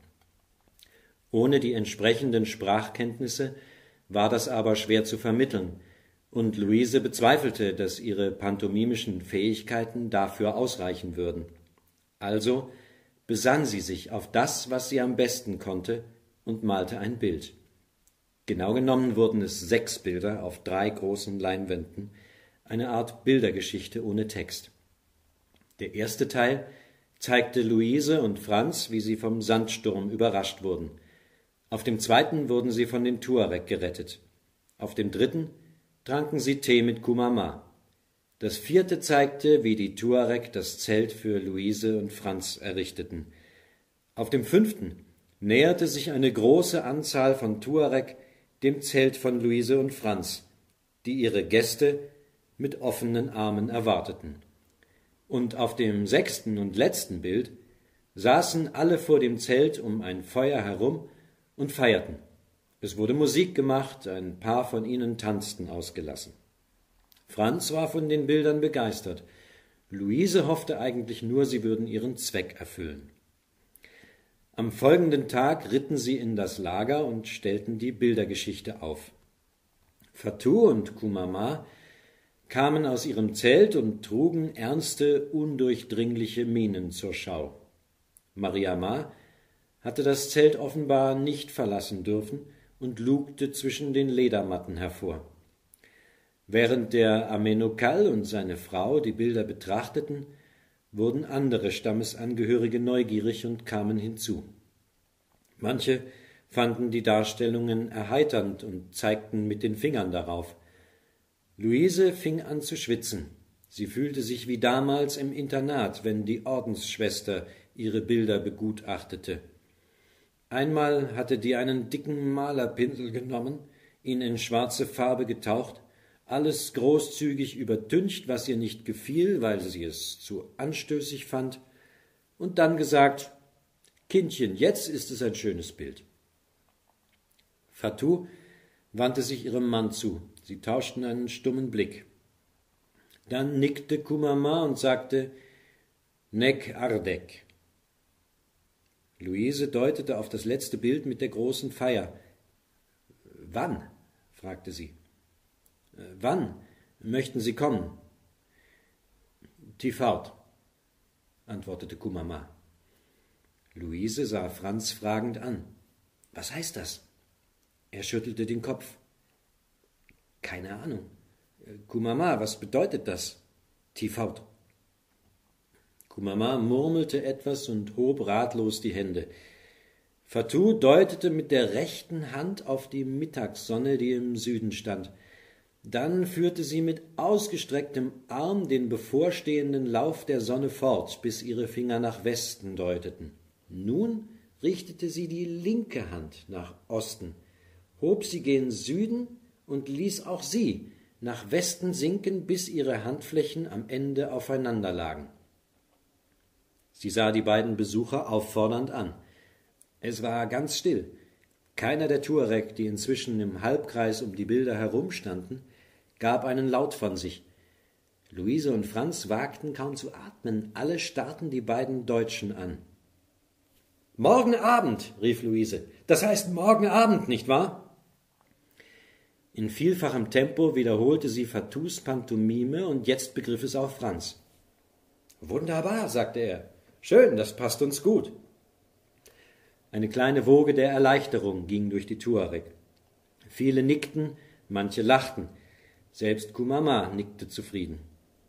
Ohne die entsprechenden Sprachkenntnisse war das aber schwer zu vermitteln, und Luise bezweifelte, dass ihre pantomimischen Fähigkeiten dafür ausreichen würden. Also besann sie sich auf das, was sie am besten konnte, und malte ein Bild. Genau genommen wurden es 6 Bilder auf 3 großen Leinwänden, eine Art Bildergeschichte ohne Text. Der erste Teil zeigte Luise und Franz, wie sie vom Sandsturm überrascht wurden. Auf dem zweiten wurden sie von den Tuareg gerettet. Auf dem dritten tranken sie Tee mit Kumama. Das vierte zeigte, wie die Tuareg das Zelt für Luise und Franz errichteten. Auf dem 5. näherte sich eine große Anzahl von Tuareg dem Zelt von Luise und Franz, die ihre Gäste mit offenen Armen erwarteten. Und auf dem 6. und letzten Bild saßen alle vor dem Zelt um ein Feuer herum und feierten. Es wurde Musik gemacht, ein paar von ihnen tanzten ausgelassen. Franz war von den Bildern begeistert. Luise hoffte eigentlich nur, sie würden ihren Zweck erfüllen. Am folgenden Tag ritten sie in das Lager und stellten die Bildergeschichte auf. Fatou und Kumama kamen aus ihrem Zelt und trugen ernste, undurchdringliche Mienen zur Schau. Mariama hatte das Zelt offenbar nicht verlassen dürfen und lugte zwischen den Ledermatten hervor. Während der Amenokal und seine Frau die Bilder betrachteten, wurden andere Stammesangehörige neugierig und kamen hinzu. Manche fanden die Darstellungen erheiternd und zeigten mit den Fingern darauf. Luise fing an zu schwitzen. Sie fühlte sich wie damals im Internat, wenn die Ordensschwester ihre Bilder begutachtete. Einmal hatte die einen dicken Malerpinsel genommen, ihn in schwarze Farbe getaucht, alles großzügig übertüncht, was ihr nicht gefiel, weil sie es zu anstößig fand, und dann gesagt, »Kindchen, jetzt ist es ein schönes Bild.« Fatou wandte sich ihrem Mann zu. Sie tauschten einen stummen Blick. Dann nickte Kumama und sagte, Nec Ardec. Luise deutete auf das letzte Bild mit der großen Feier. »Wann?« fragte sie. »Wann möchten Sie kommen?« »Die fort«, antwortete Kumama. Luise sah Franz fragend an. »Was heißt das?« Er schüttelte den Kopf. »Keine Ahnung. Kumama, was bedeutet das? Tifaut.« Kumama murmelte etwas und hob ratlos die Hände. Fatou deutete mit der rechten Hand auf die Mittagssonne, die im Süden stand. Dann führte sie mit ausgestrecktem Arm den bevorstehenden Lauf der Sonne fort, bis ihre Finger nach Westen deuteten. Nun richtete sie die linke Hand nach Osten, hob sie gen Süden und ließ auch sie nach Westen sinken, bis ihre Handflächen am Ende aufeinander lagen. Sie sah die beiden Besucher auffordernd an. Es war ganz still. Keiner der Tuareg, die inzwischen im Halbkreis um die Bilder herumstanden, gab einen Laut von sich. Luise und Franz wagten kaum zu atmen, alle starrten die beiden Deutschen an. »Morgen Abend«, rief Luise, »das heißt morgen Abend, nicht wahr?« In vielfachem Tempo wiederholte sie Fatous Pantomime, und jetzt begriff es auch Franz. »Wunderbar«, sagte er, »schön, das passt uns gut.« Eine kleine Woge der Erleichterung ging durch die Tuareg. Viele nickten, manche lachten. Selbst Kumama nickte zufrieden.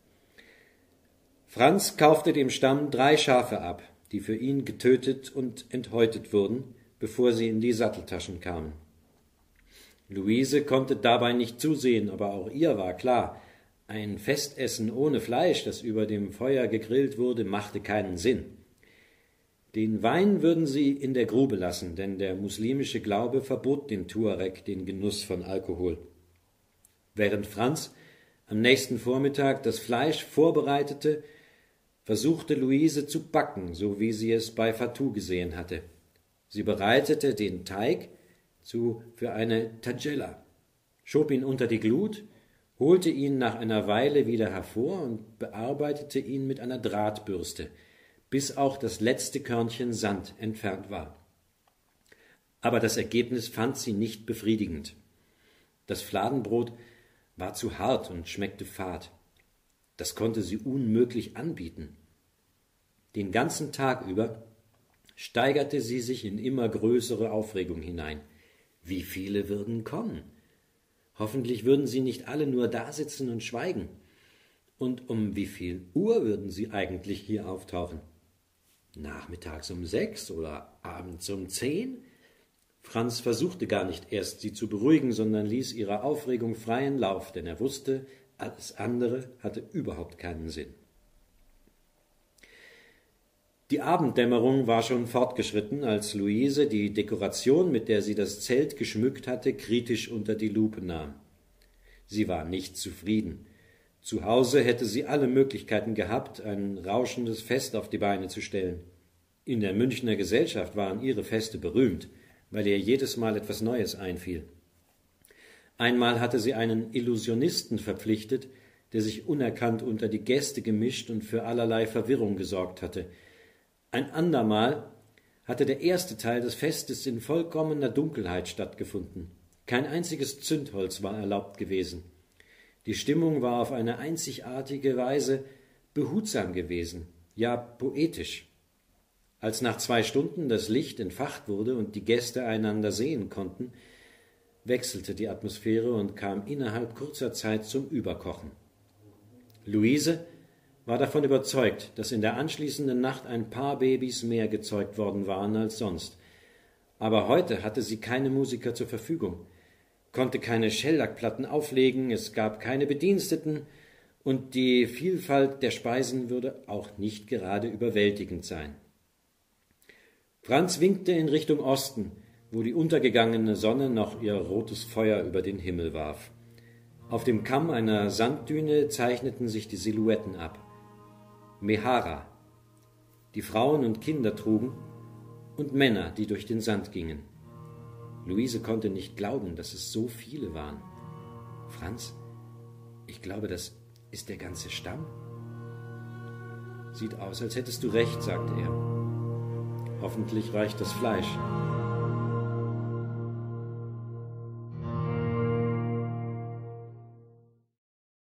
Franz kaufte dem Stamm 3 Schafe ab, die für ihn getötet und enthäutet wurden, bevor sie in die Satteltaschen kamen. Luise konnte dabei nicht zusehen, aber auch ihr war klar, ein Festessen ohne Fleisch, das über dem Feuer gegrillt wurde, machte keinen Sinn. Den Wein würden sie in der Grube lassen, denn der muslimische Glaube verbot den Tuareg den Genuss von Alkohol. Während Franz am nächsten Vormittag das Fleisch vorbereitete, versuchte Luise zu backen, so wie sie es bei Fatou gesehen hatte. Sie bereitete den Teig für eine Tagella, schob ihn unter die Glut, holte ihn nach einer Weile wieder hervor und bearbeitete ihn mit einer Drahtbürste, bis auch das letzte Körnchen Sand entfernt war. Aber das Ergebnis fand sie nicht befriedigend. Das Fladenbrot war zu hart und schmeckte fad. Das konnte sie unmöglich anbieten. Den ganzen Tag über steigerte sie sich in immer größere Aufregung hinein. Wie viele würden kommen? Hoffentlich würden sie nicht alle nur dasitzen und schweigen. Und um wie viel Uhr würden sie eigentlich hier auftauchen? Nachmittags um 6 oder abends um 10? Franz versuchte gar nicht erst, sie zu beruhigen, sondern ließ ihrer Aufregung freien Lauf, denn er wusste, alles andere hatte überhaupt keinen Sinn. Die Abenddämmerung war schon fortgeschritten, als Luise die Dekoration, mit der sie das Zelt geschmückt hatte, kritisch unter die Lupe nahm. Sie war nicht zufrieden. Zu Hause hätte sie alle Möglichkeiten gehabt, ein rauschendes Fest auf die Beine zu stellen. In der Münchner Gesellschaft waren ihre Feste berühmt, weil ihr jedes Mal etwas Neues einfiel. Einmal hatte sie einen Illusionisten verpflichtet, der sich unerkannt unter die Gäste gemischt und für allerlei Verwirrung gesorgt hatte. Ein andermal hatte der erste Teil des Festes in vollkommener Dunkelheit stattgefunden. Kein einziges Zündholz war erlaubt gewesen. Die Stimmung war auf eine einzigartige Weise behutsam gewesen, ja poetisch. Als nach 2 Stunden das Licht entfacht wurde und die Gäste einander sehen konnten, wechselte die Atmosphäre und kam innerhalb kurzer Zeit zum Überkochen. Luise war davon überzeugt, dass in der anschließenden Nacht ein paar Babys mehr gezeugt worden waren als sonst. Aber heute hatte sie keine Musiker zur Verfügung, konnte keine Schellackplatten auflegen, es gab keine Bediensteten und die Vielfalt der Speisen würde auch nicht gerade überwältigend sein. Franz winkte in Richtung Osten, wo die untergegangene Sonne noch ihr rotes Feuer über den Himmel warf. Auf dem Kamm einer Sanddüne zeichneten sich die Silhouetten ab. Mehara, die Frauen und Kinder trugen, und Männer, die durch den Sand gingen. Luise konnte nicht glauben, dass es so viele waren. »Franz, ich glaube, das ist der ganze Stamm.« Sieht aus, als hättest du recht, sagte er. Hoffentlich reicht das Fleisch.